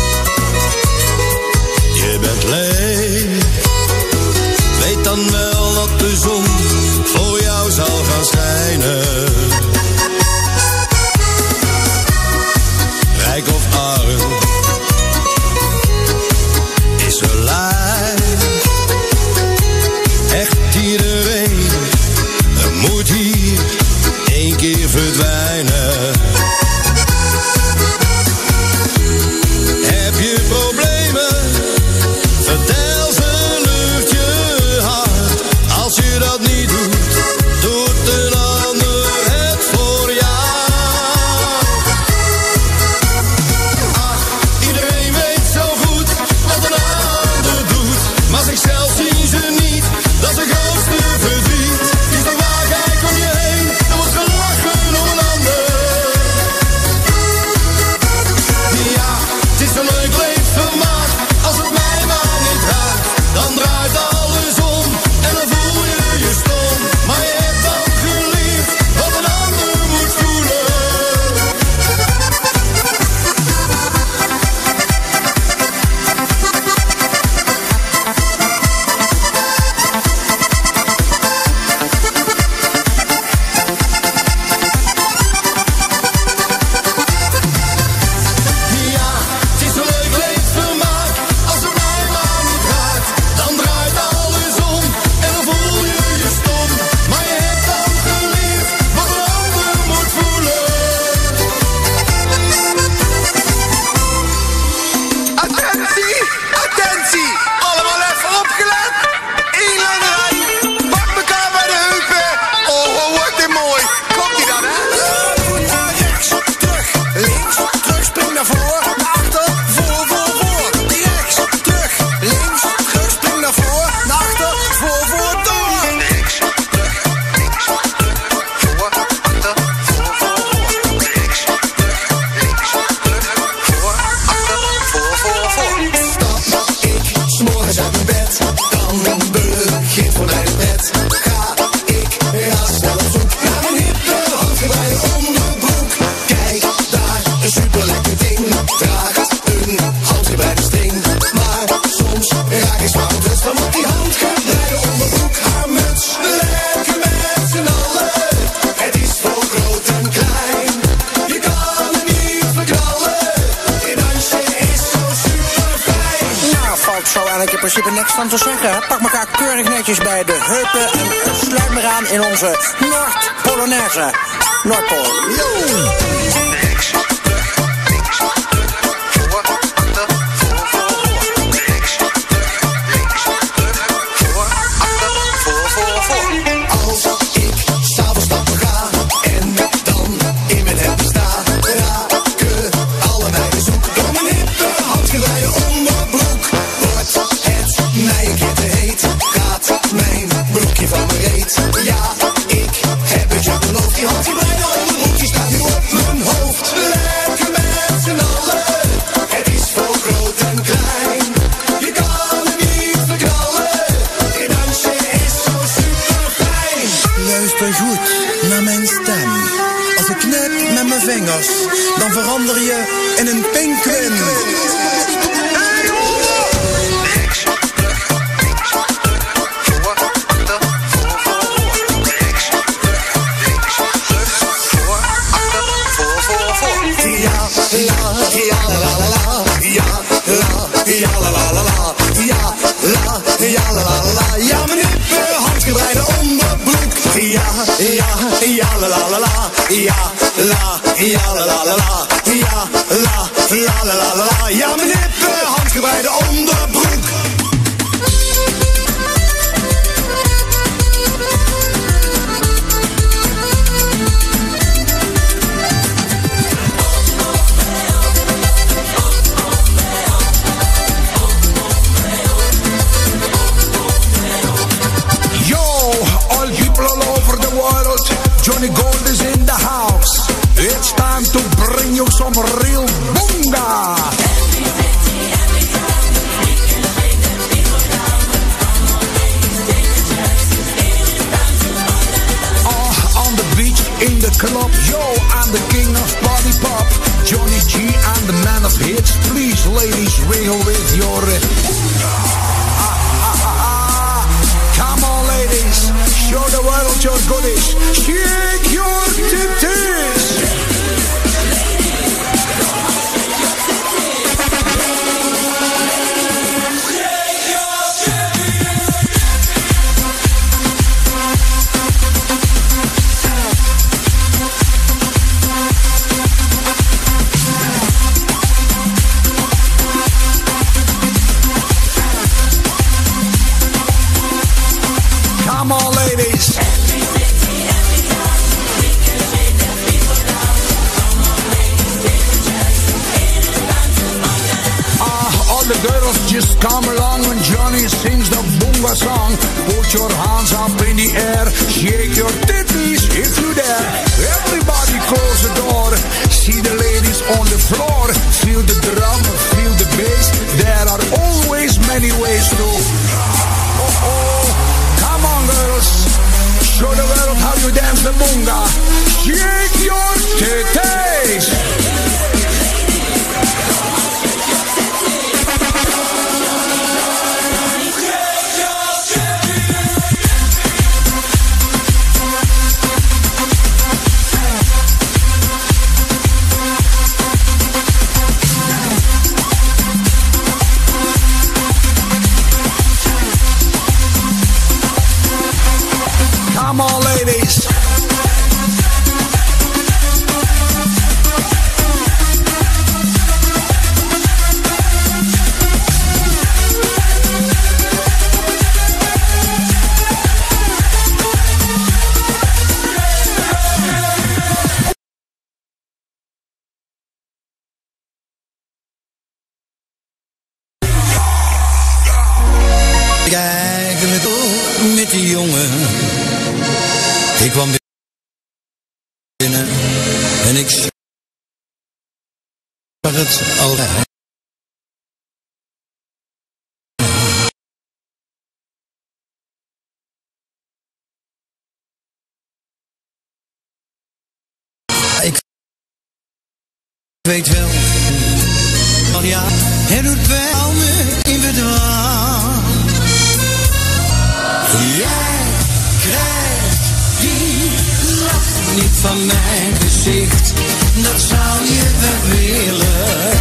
Je bent leeg. Weet dan wel dat de zon voor jou zal gaan schijnen. Rijk of arm, is gelijk. Echt iedereen moet hier één keer verdwijnen. Heb je problemen? Vertel ze, lucht je hart. Als je dat niet doet, doet een ander het voor jou. Ach, iedereen weet zo goed wat een ander doet. Maar zichzelf zien ze niet, dat is de grootste verdriet. Is de waarheid om je heen, er wordt gelachen om een ander. Ja, het is een leuk leefvermaak. Als het mij maar niet raakt, dan draait alles om. En dan voel je je stom. Maar je hebt dan geleerd wat een ander moet voelen. Ja, het is een leuk leefvermaak. Als het mij maar niet raakt, dan draait alles om. En dan voel je je stom. Maar je hebt dan geleerd wat een ander moet voelen. Attentie, attentie, allemaal even opgelet. Eén lange rij, pak elkaar bij de heupen. Oh, oh, wordt dit mooi. Komt ie dan, hè? Voet naar rechts, terug, links, terug, spring naar voren, naar achter, voor, rechts, terug, links, terug, spring naar voren, naar achter, voor, door. Rechts, terug, links, terug, voor, achter, voor, rechts, terug, links, terug, voor, achter, voor. Stap ik 's morgens uit mijn bed, dan begint voor mij het bed. Ga ik snel op zoek naar een hippe, handgebreide onderbroek. Kijk daar, een superlekker ding. Draag een handgebreide string. Maar soms raak ik zwaar ontrust van op die handgebreide onderbroek. Haar muts, lekker met z'n allen. Het is voor groot en klein. Je kan er niet verknallen. Dit dansje is zo super fijn. Nou, valt zo eigenlijk in principe niks van te zeggen. Pak elkaar keurig netjes bij de heupen en sluit maar aan in onze Noord-Polonaise. Noordpool. Rechts, terug, links, terug, voor, achter, voor. Rechts, terug, links, terug, voor, achter, voor. Als ik s'avonds stappen ga en dan in mijn hemd sta, raken alle meiden zoek door mijn hippe handgebreide onderbroek. Wordt het mij een keer te heet, gaat mijn broekje van me reet. Ja, ik heb het je beloofd, die handgebreide onderbroek die staat nu op mijn hoofd. Lekker met z'n allen, het is voor groot en klein. Je kan er niet verknallen, dit dansje is zo super fijn. Luister goed naar mijn stem. Als ik knip met mijn vingers, dan verander je in een pinguïn. Hey, hoor! Rechts, terug, links, terug, voor, achter, voor. Rechts, terug, links, terug, voor, achter, voor. Ja, la, la, la, la. Ja, la, la, la, la. Ja, la, la, la. Ja, mijn hippe handgebreide onderbroek. Ja, la, la, la, la. Ja, la, la, la, la. Ja, la, la, la. Ja, mijn hippe handgebreide onderbroek. Johnny Gold is in the house. It's time to bring you some real boonga. On the beach, in the club, yo, I'm the king of party pop. Johnny G, I'm the man of ladies, wiggle with your... Come on, ladies, show the world your goodies. Shake your titties. Come on, ladies. All the girls just come along when Johnny sings the boonga song. Put your hands up in the air, shake your titties if you dare. Everybody close the door, see the ladies on the floor. Feel the drum, feel the bass. There are always many ways to. Come on, girls, show the world how you dance the boonga. Shake your titties. Come on, ladies. Eigenlijk ook met die jongen. Ik kwam binnen en ik zag het al. Ik weet wel, van ja, het doet wel me in bedwang. Jij krijgt die lach niet van mijn gezicht, dat zou je wel willen.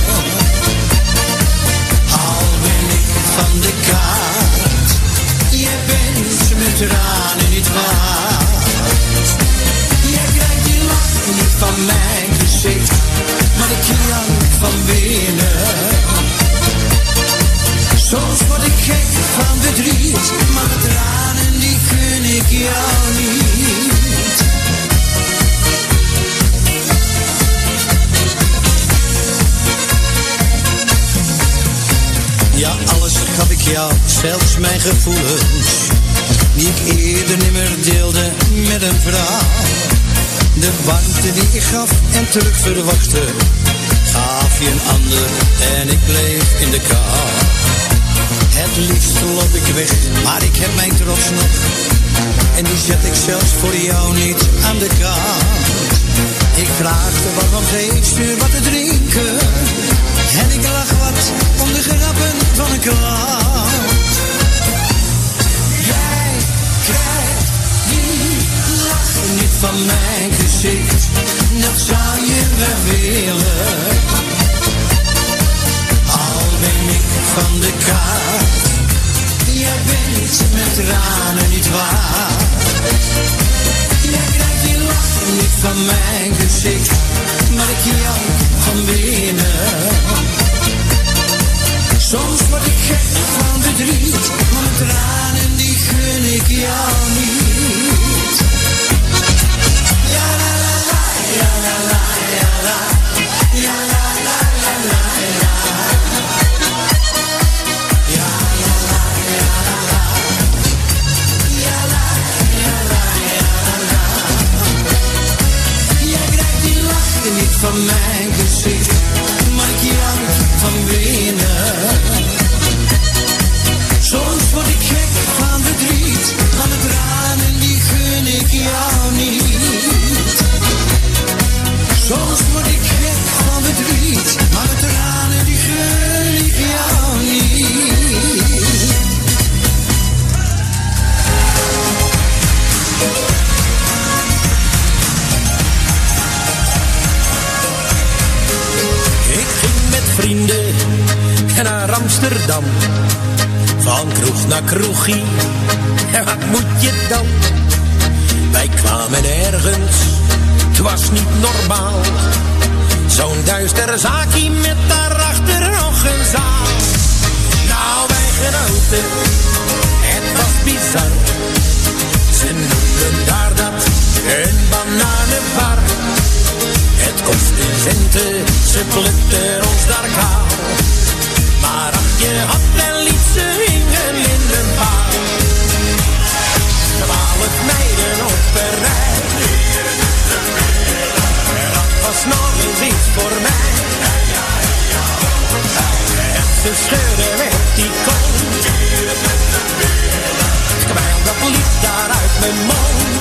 Al ben ik van de kaart, jij bent met tranen niet waard. Jij krijgt die lach niet van mijn gezicht, maar ik jank van binnen. Soms word ik gek van verdriet, maar de tranen die gun ik jou niet. Ja, alles gaf ik jou, zelfs mijn gevoelens, die ik eerder nimmer deelde met een vrouw. De warmte die ik gaf en terug verwachtte, gaf je een ander en ik bleef in de kou. Het liefst loop ik weg, maar ik heb mijn trots nog. En die zet ik zelfs voor jou niet aan de kant. Ik vraagde waarom geeft u wat te drinken. En ik lach wat om de grappen van een klant. Jij krijgt die lach niet van mijn gezicht, dat zou je wel willen. Al ben ik van de kaart, jij bent met tranen niet waard. Jij krijgt die lach niet van mijn gezicht, maar ik jank van binnen. Soms word ik gek van verdriet, maar met tranen die gun ik jou niet. Ja la la la, ja la la, ja la, ja la la la la la. Ja la la, ja la la, ja la, ja la, ja la. Jij krijgt die lach niet van mijn gezicht, maar ik jank van binnen. Soms word ik gek van verdriet, van het raar. Amsterdam. Van kroeg naar kroegie, en wat moet je dan? Wij kwamen ergens, het was niet normaal. Zo'n duister zaakje met daarachter nog een zaal. Nou, wij genoten, het was bizar. Ze noemden daar dat een bananenbar. Het kostte centen, ze plukten ons daar kaal. Maar ach, je had wel iets, ze hingen in een paal. 12 meiden op een rij. Dat was nog eens iets voor mij. En ze scheurden met die kont. Terwijl dat liep daar uit mijn mond.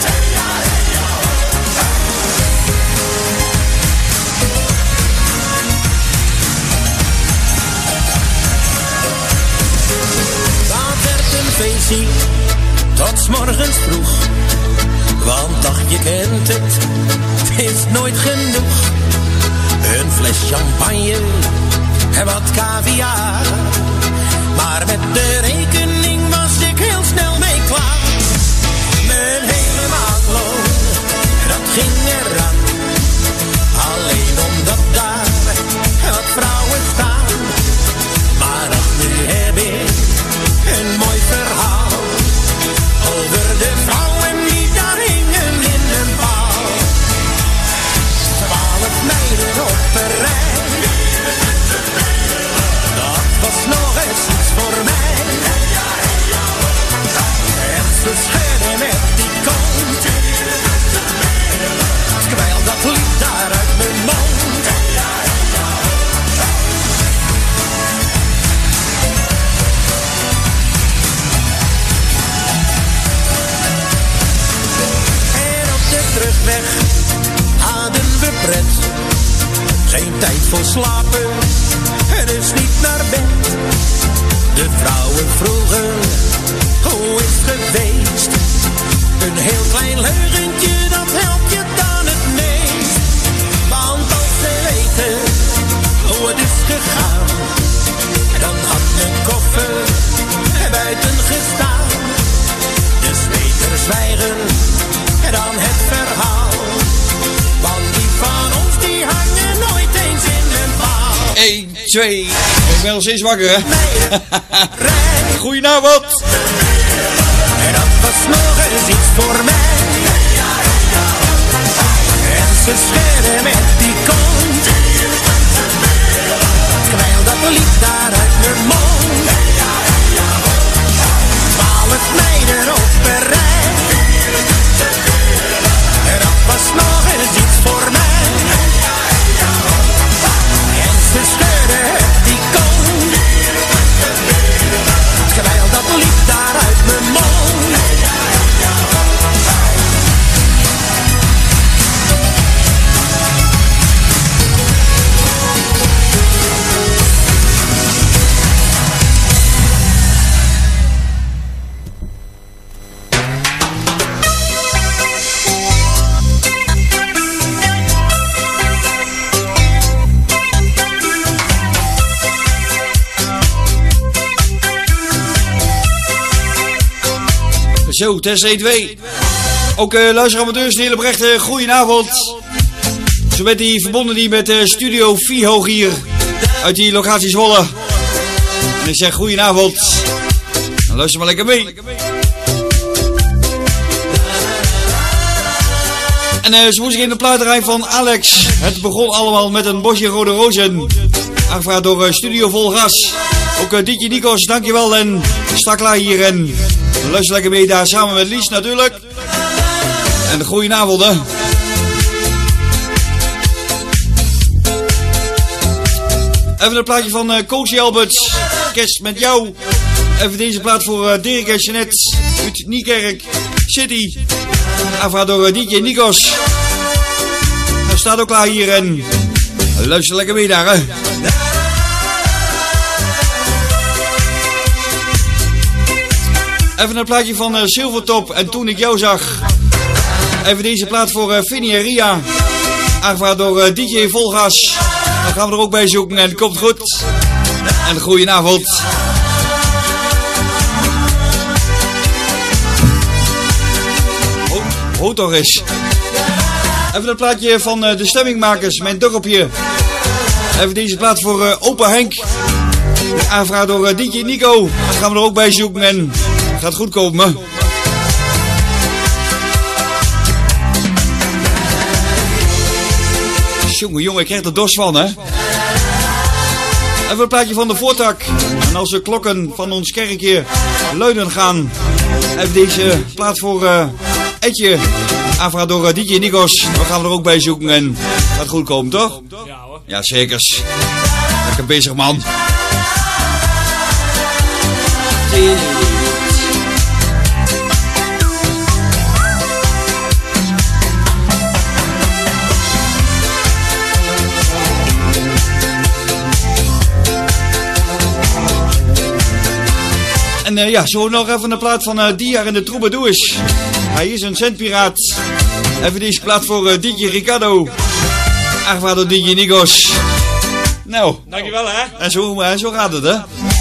Dat werd een feestje tot 's morgens vroeg. Want ach, je kent het, het is nooit genoeg. Een fles champagne en wat caviar. Maar met de rekening was ik heel snel mee klaar. Mijn hele maandloon, dat ging eraan. Alleen omdat daar wat vrouwen staan. Maar ach, nu heb ik een mooi verhaal. Over de vrouwen die daar hingen in een paal. 12 meiden op een rij. Dat was nog eens iets voor mij. En ze scheurden met die kont. Terwijl dat liep daar uit mijn mond. En op de terugweg hadden we pret. Geen tijd voor slapen, en dus niet naar bed. De vrouwen vroegen, hoe is het geweest? Een heel klein leugentje, dat helpt je dan het meest. Want als ze weten hoe het is gegaan, dan had mijn koffer buiten gestaan. Dus beter zwijgen dan het verhaal. Want die van ons die hangen nooit eens in een paal. 1, 2. Ik ben nog steeds wakker, hè? Goedenavond. En dat was nog eens iets voor mij. En ze scheurden met die kont. Terwijl dat liep daar uit mijn mond. 12 meiden op een rij. En dat was nog eens iets voor mij. En ze scheurden die kont. Terwijl dat liep daar uit mijn mond. Zo, test 1, 2. Ook luisteramateurs, Nele Brecht, goedenavond. Zo bent hij verbonden die met Studio Vihoog hier uit die locatie Zwolle. En ik zeg goedenavond. Dan luister maar lekker mee. En zo moest ik in de platerij van Alex. Het begon allemaal met een bosje rode rozen. Aangevraagd door Studio Vol Gas. Ook Dietje Nikos, dankjewel. En sta klaar hier en luister lekker mee daar samen met Lies natuurlijk. En de goedenavond, hè. Even een plaatje van Cozy Alberts. Kerst met jou. Even deze plaat voor Dirk en Jeanette uit Niekerk City. Aangevraagd door Dietje Nikos. Hij staat ook klaar hier en luister lekker mee daar, hè. Even een plaatje van Silvertop en Toen ik jou zag. Even deze plaat voor Vinnie en Ria. Aangevraagd door DJ Volgas. Dan gaan we er ook bij zoeken en het komt goed. En goedenavond. Ho toch eens. Even een plaatje van de Stemmingmakers, mijn dorpje. Even deze plaat voor opa Henk. Aangevraagd door DJ Nico. Dat gaan we er ook bij zoeken en gaat goed komen. Jongen, ik krijg er dorst van, hè. Even een plaatje van de voortak. En als de klokken van ons kerkje luiden gaan, even deze plaat voor Etje. Aangevraagd door DJ Nikos. We gaan er ook bij zoeken en gaat goed komen, toch? Ja hoor. Ja, zekers. Lekker bezig, man. En ja, zo nog even een plaat van Dia en de Troubadours. Hij is een centpiraat. Even deze plaat voor DJ Ricardo. Aangevraagd door DJ Nikos. Nou. Dankjewel, hè. En zo gaat het, hè.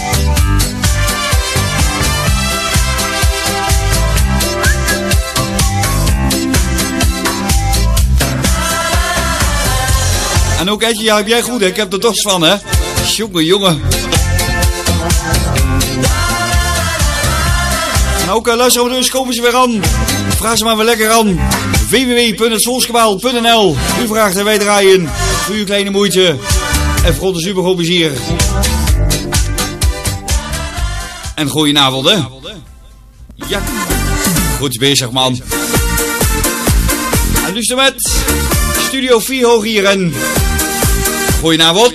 En ook Etje, ja, heb jij goed, hè? Ik heb er dorst van, hè. Jongen. En ook luisteraars, komen ze weer aan. Vraag ze maar weer lekker aan. www.hetsolskabaal.nl. U vraagt en wij draaien. Voor uw kleine moeite. En voor ons super plezier. En goedenavond, hè. Ja. Goed bezig, man. En dus met Studio 4 hoog hier en... Goedenavond.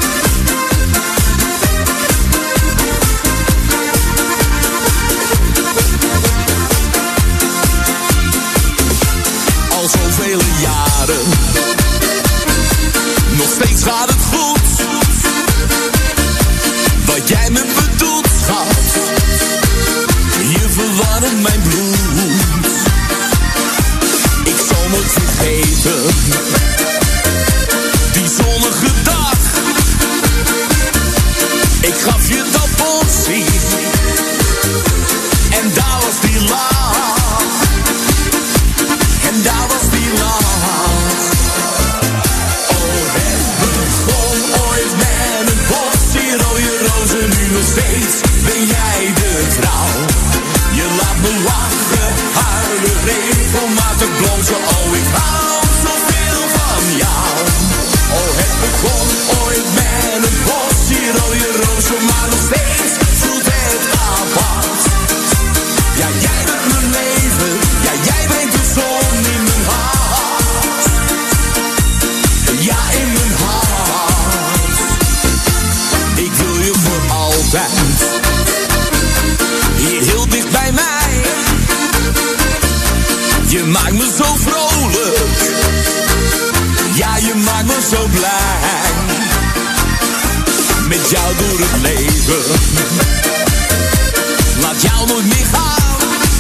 Al zoveel jaren, nog steeds gaat het goed. Wat jij me bedoelt, schat, je verwarmt mijn bloed. Ik zal nooit vergeten die zonnige dag. Ik gaf je dat bossie en daar was die lach. En daar was die lach. Oh, het begon ooit met een bossie rode rozen. Nu nog steeds ben jij de vrouw. Je laat me lachen, huilen, regelmatig blonzen. Oh, ik hou zoveel van jou. Oh, het begon ooit met een bossie rode rozen. Maar nog steeds voelt het apart. Ja, jij bent mijn leven. Ja, jij bent de zon in mijn hart. Ja, in mijn hart. Ik wil je voor altijd. Hier heel dicht bij mij. Je maakt me zo vrolijk. Ja, je maakt me zo blij. Met jou door het leven. Laat jou nooit meer gaan.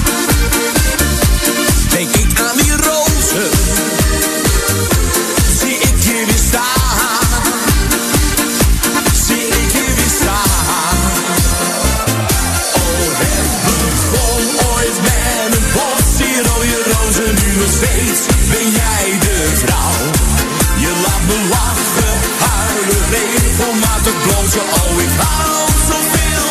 Denk ik aan die rozen. Zie ik je weer staan. Zie ik je weer staan. Oh, het begon ooit met een bossie rode rozen. Nu nog steeds ben jij de vrouw. Je laat me lachen, huilen, regelmatig blonzen. Oh, ik hou zoveel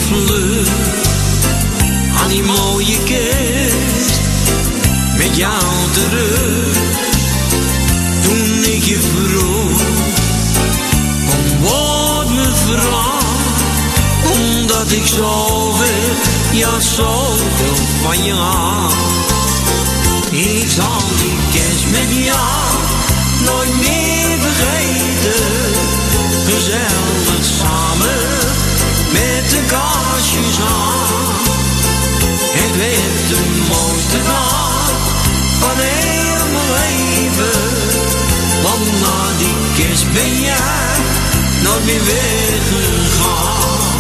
fleur aan die mooie kerst met jou terug. Toen ik je vroeg, kom word me vrouw, omdat ik zoveel, ja zoveel van je hou. Ik zal die kerst met jou nooit meer vergeten. Gezellig samen met de kaarsjes aan. Het werd de mooiste dag van heel mijn leven. Want na die kerst ben jij nooit meer weggegaan.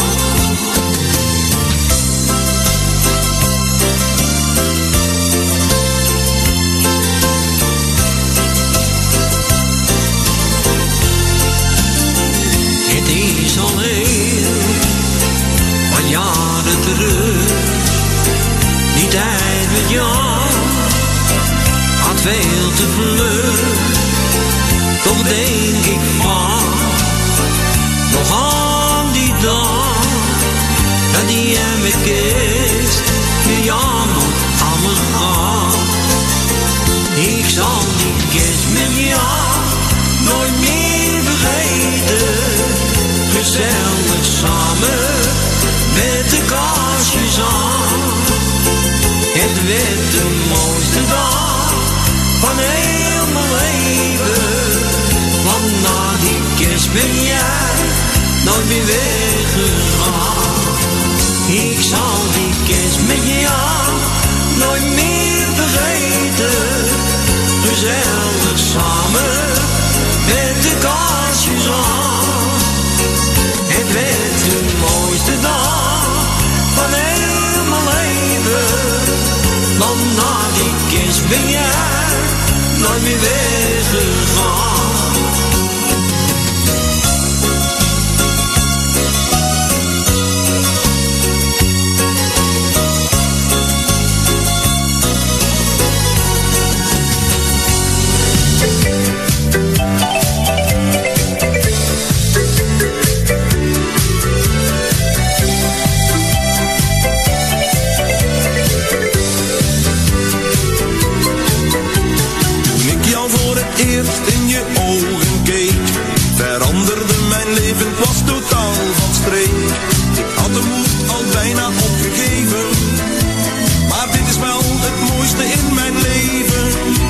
Het is al heel wat jaren terug. Die tijd met jou had veel te vlug. Toch denk ik van nog aan die dag dat jij me kist, nu jammer aan me gaat. Ik zal die kerst met jou nooit meer vergeten. Gezellig samen met de kaarsjes aan. Het werd de mooiste dag van heel mijn leven. Want na die kerst ben jij nooit meer weggegaan. Ik zal die kerst met jou nooit meer vergeten. Gezellig samen met de kaarsjes aan. Het werd de mooiste dag van heel mijn leven. Want na die kerst ben jij nooit meer weggegaan. Eerst in je ogen keek, veranderde mijn leven, het was totaal van streek. Ik had de moed al bijna opgegeven, maar dit is wel het mooiste in mijn leven.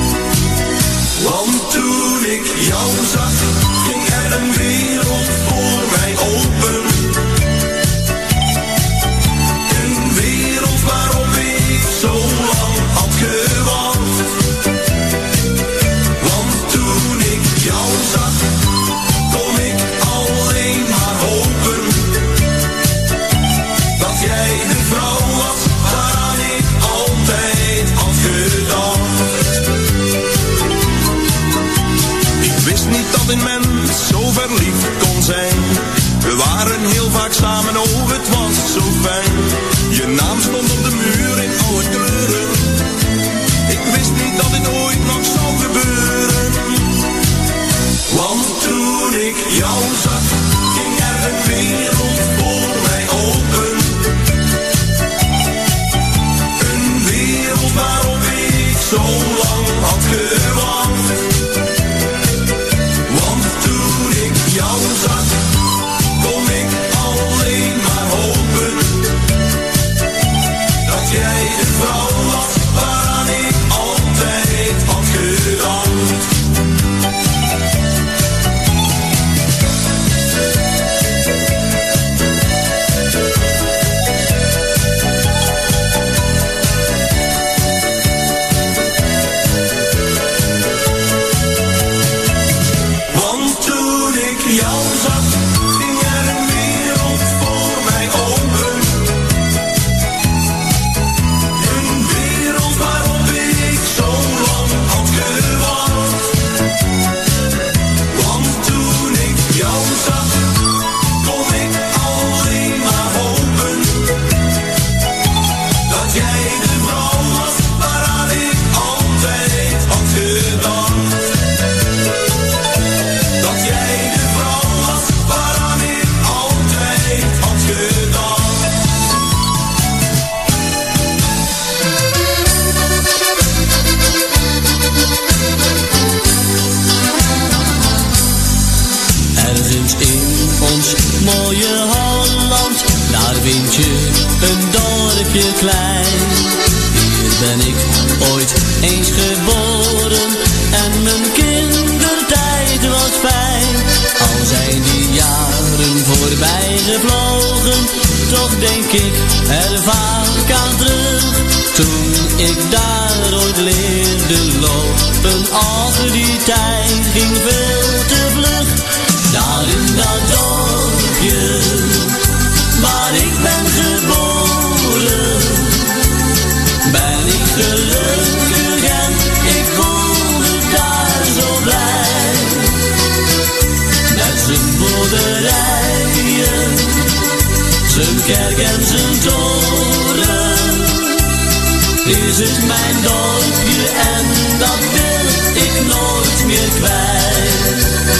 Want toen ik jou zag, ging er een wereld voor mij open. Een wereld waarop ik zo lang had gewacht. Jou zag, kon ik alleen maar hopen dat jij de vrouw was waaraan ik altijd had gedacht. Ik wist niet dat een mens zo verliefd kon zijn. We waren heel vaak samen, oh het was zo fijn. Je naam stond op de muur in oude kleuren. Ik wist niet dat dit ooit nog zou gebeuren. Want toen ik jou zag, ging er een wereld voor mij open. Een wereld waarop ik zo lang had gewacht. Want toen ik jou zag, kon ik alleen maar hopen dat jij de vrouw was waaraan ik altijd had gedacht. Een wereld waarop ik zo lang had gewacht. klein. Hier ben ik ooit eens geboren en mijn kindertijd was fijn. Al zijn die jaren voorbij gevlogen, toch denk ik er vaak aan terug. Toen ik daar ooit leerde lopen, ach die tijd ging veel te vlug. Daar in dat dorpje waar ik ben geboren, ben ik gelukkig en ik voel me daar zo blij. Met zijn boerderijen, zijn kerk en zijn toren, is het mijn dorpje en dat wil ik nooit meer kwijt.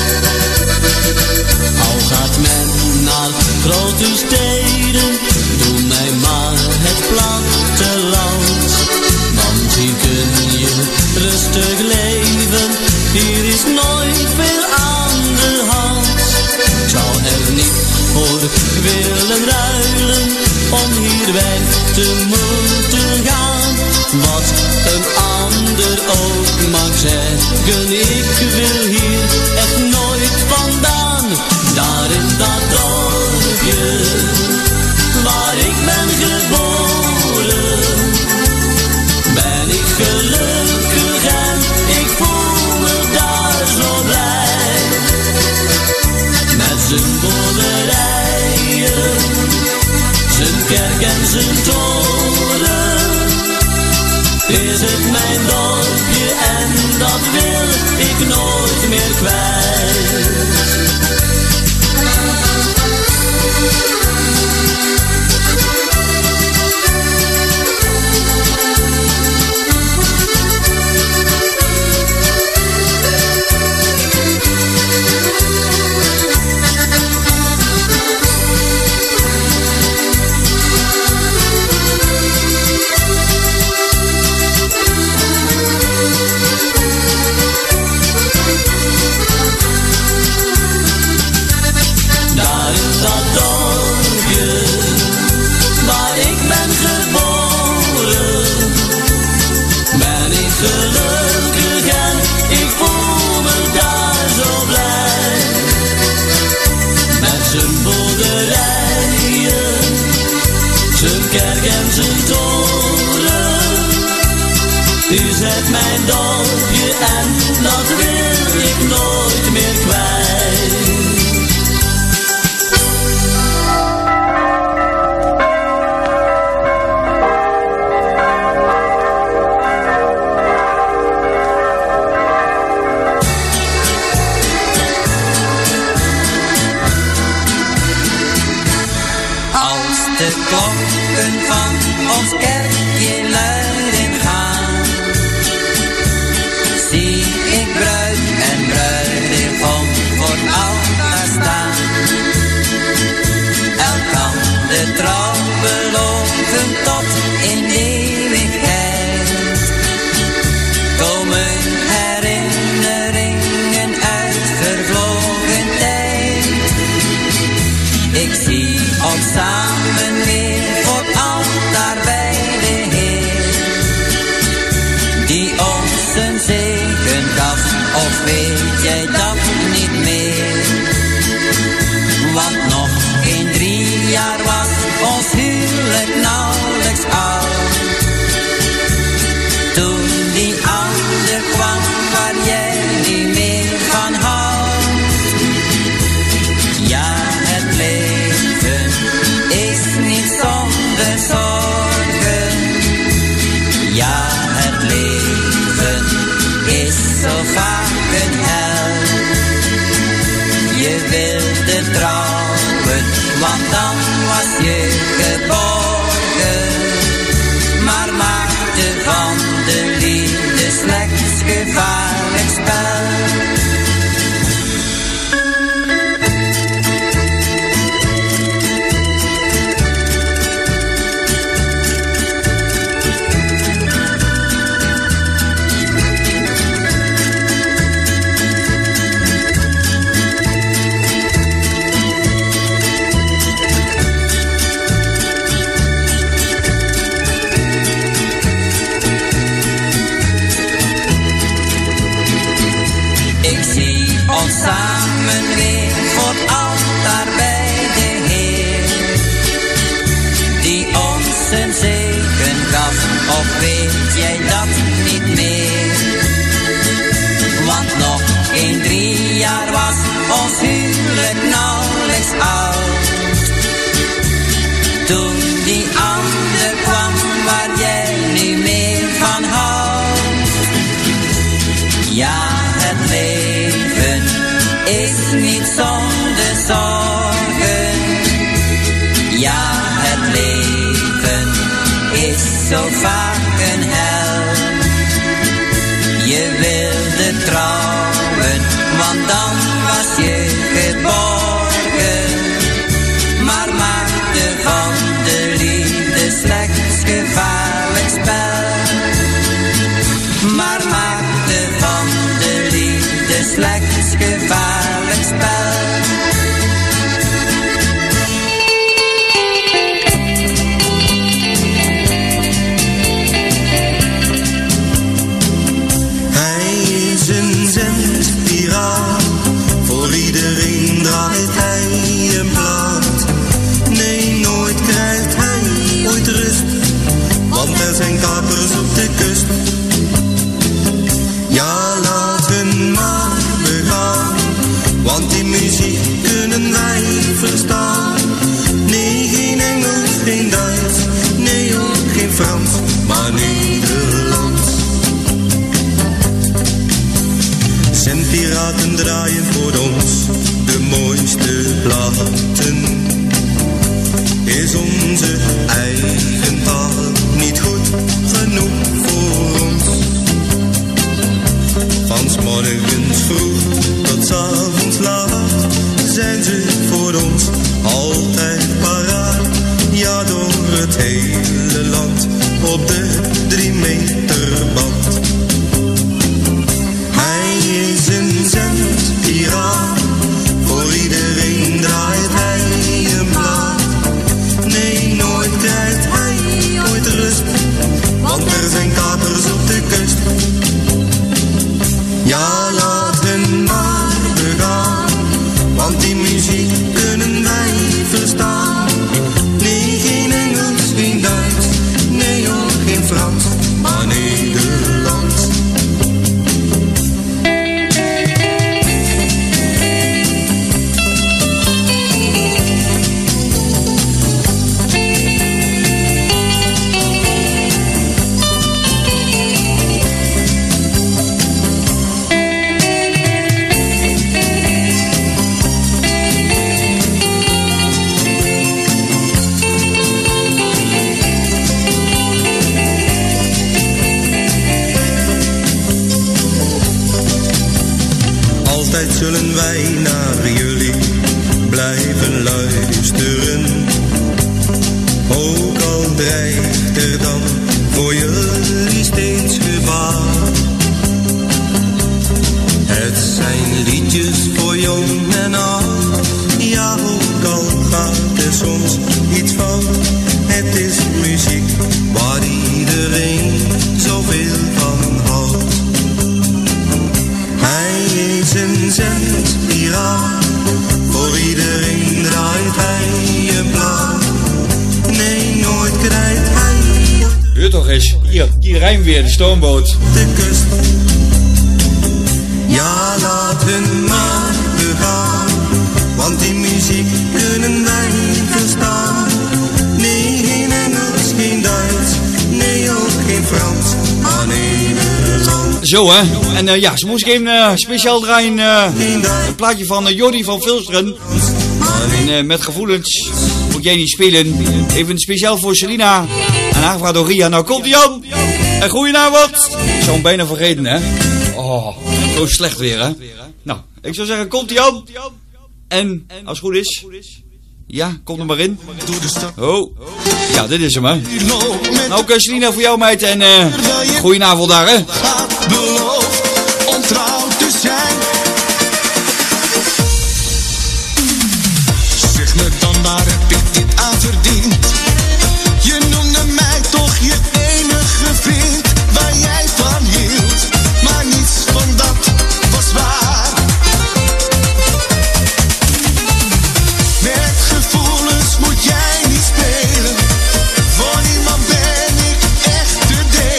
Al gaat men naar grote steden, doe mij maar het platteland. Want hier kun je rustig leven, hier is nooit veel aan de hand. Ik zou er niet voor willen ruilen, om hier weg te moeten gaan. Wat een ander ook mag zeggen, ik wil hier echt nooit vandaan. Daar in dat dorpje waar ik ben geboren, ben ik gelukkig en ik voel me daar zo blij. Met zijn boerderijen, zijn kerk en zijn toren, is het mijn dorpje en dat wil ik nooit meer kwijt. Gelukkig en ik voel me daar zo blij. Met zijn boerderijen, zijn kerk en zijn toren, is het mijn dorpje en dat wil ik nooit meer kwijt. De klokken van ons kerkje luiden gaan, zie ik bruid en bruidegom voor elkaar staan. Elkander trouw beloven tot in eeuwigheid. Komen herinneringen uit vervlogen tijd. Ik zie ons samen weer voor altaar bij de Heer, die ons een zegen gaf, of weet jij dat niet meer? Want nog geen 3 jaar was ons huwelijk nauwelijks oud, toen die ander kwam waar jij niet meer van houdt. Ja, het leven is niet zonder zorgen. Ja, het leven is zo vaak een hel. Je wilde trouwen, want dan was je geborgen, maar maakte van de liefde slechts gevaarlijk spel. weet jij dat niet meer. Want nog geen 3 jaar was ons huwelijk nauwelijks oud. Toen die ander kwam waar jij niet meer van houdt. Ja, het leven is niet zonder zorgen. Ja, het leven is zo vaak een hel. Je wilde trouwen, want dan was je geborgen. Maar maakte van de liefde slechts gevaarlijk spel. Maar maakte van de liefde slechts gevaarlijk spel. Voor iedereen draait hij een plaat. Nee, nooit krijgt hij ooit rust, want er zijn kapers op de kust. Ja, laat hun maar begaan, want die muziek kunnen wij verstaan. Nee, geen Engels, geen Duits, nee ook geen Frans, maar Nederlands. Zendpiraten draaien voor ons de mooiste platen. Is onze eigen taal niet goed genoeg voor ons? Van 's morgens vroeg tot 's avonds laat zijn ze voor ons altijd paraat. Ja, door het hele land op de 3 meter band. Hij is een zendpiraat, voor iedereen draait hij een plaat. Nee, nooit krijgt hij ooit rust, want er zijn kapers op de kust. Ja, laat hen maar begaan, want die muziek kunnen wij verstaan. Nee, geen Engels, geen Duits, nee ook geen Frans, maar Nederlands. Zullen wij naar jullie blijven luisteren, ook al dreigt er dan voor jullie steeds gevaar. Het zijn liedjes voor jong en oud, ja ook al gaat er soms iets fout. Het is muziek waar iedereen zoveel van houdt. Hij is een zendpiraat, voor iedereen draait hij een plaat. Nee, nooit krijgt hij... Heur toch eens, hier, die rijm weer, de stoomboot. De kust. Ja, laat hun maar begaan, want die muziek kunnen wij verstaan. Nee, geen Engels, geen Duits, nee ook geen Frans, maar Nederland. Zo hè, en ja, ze moest even speciaal draaien, een plaatje van Jordi van Vilsteren. En met gevoelens moet jij niet spelen. Even speciaal voor Selina en aangevraagd door Ria. Nou komt ie aan. En goedenavond. Ik zou hem bijna vergeten hè. Oh, zo slecht weer hè. Nou, ik zou zeggen komt ie aan. En als het goed is, ja, kom er maar in. Oh, ja, dit is hem hè. Nou ook Selina voor jou meid en goedenavond daar hè. Beloof ontrouw te zijn. Zeg me dan, waar heb ik dit aan verdiend? Je noemde mij toch je enige vriend, waar jij van hield, maar niets van dat was waar. Met gevoelens moet jij niet spelen, voor niemand ben ik echt te delen.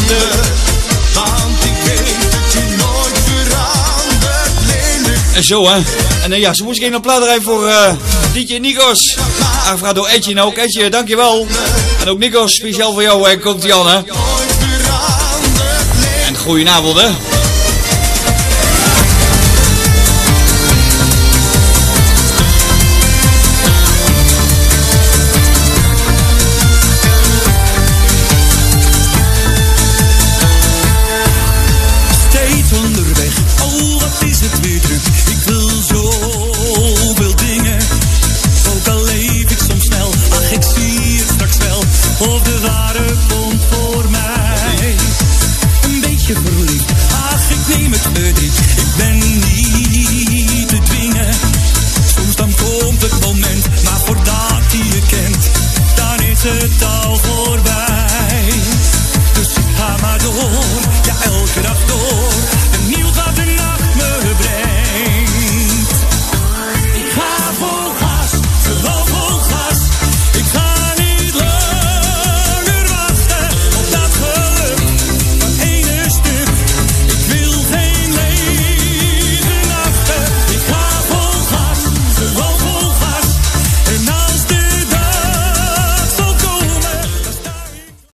Want ik weet dat je nooit verandert, lelijk. En zo hè. En ja, ze moest ik een plaat rijden voor DJ Nikos. Aangevraagd door Edje en ook. Edje, dankjewel. En ook Nikos, speciaal voor jou komt die aan hè. En goedenavond hè.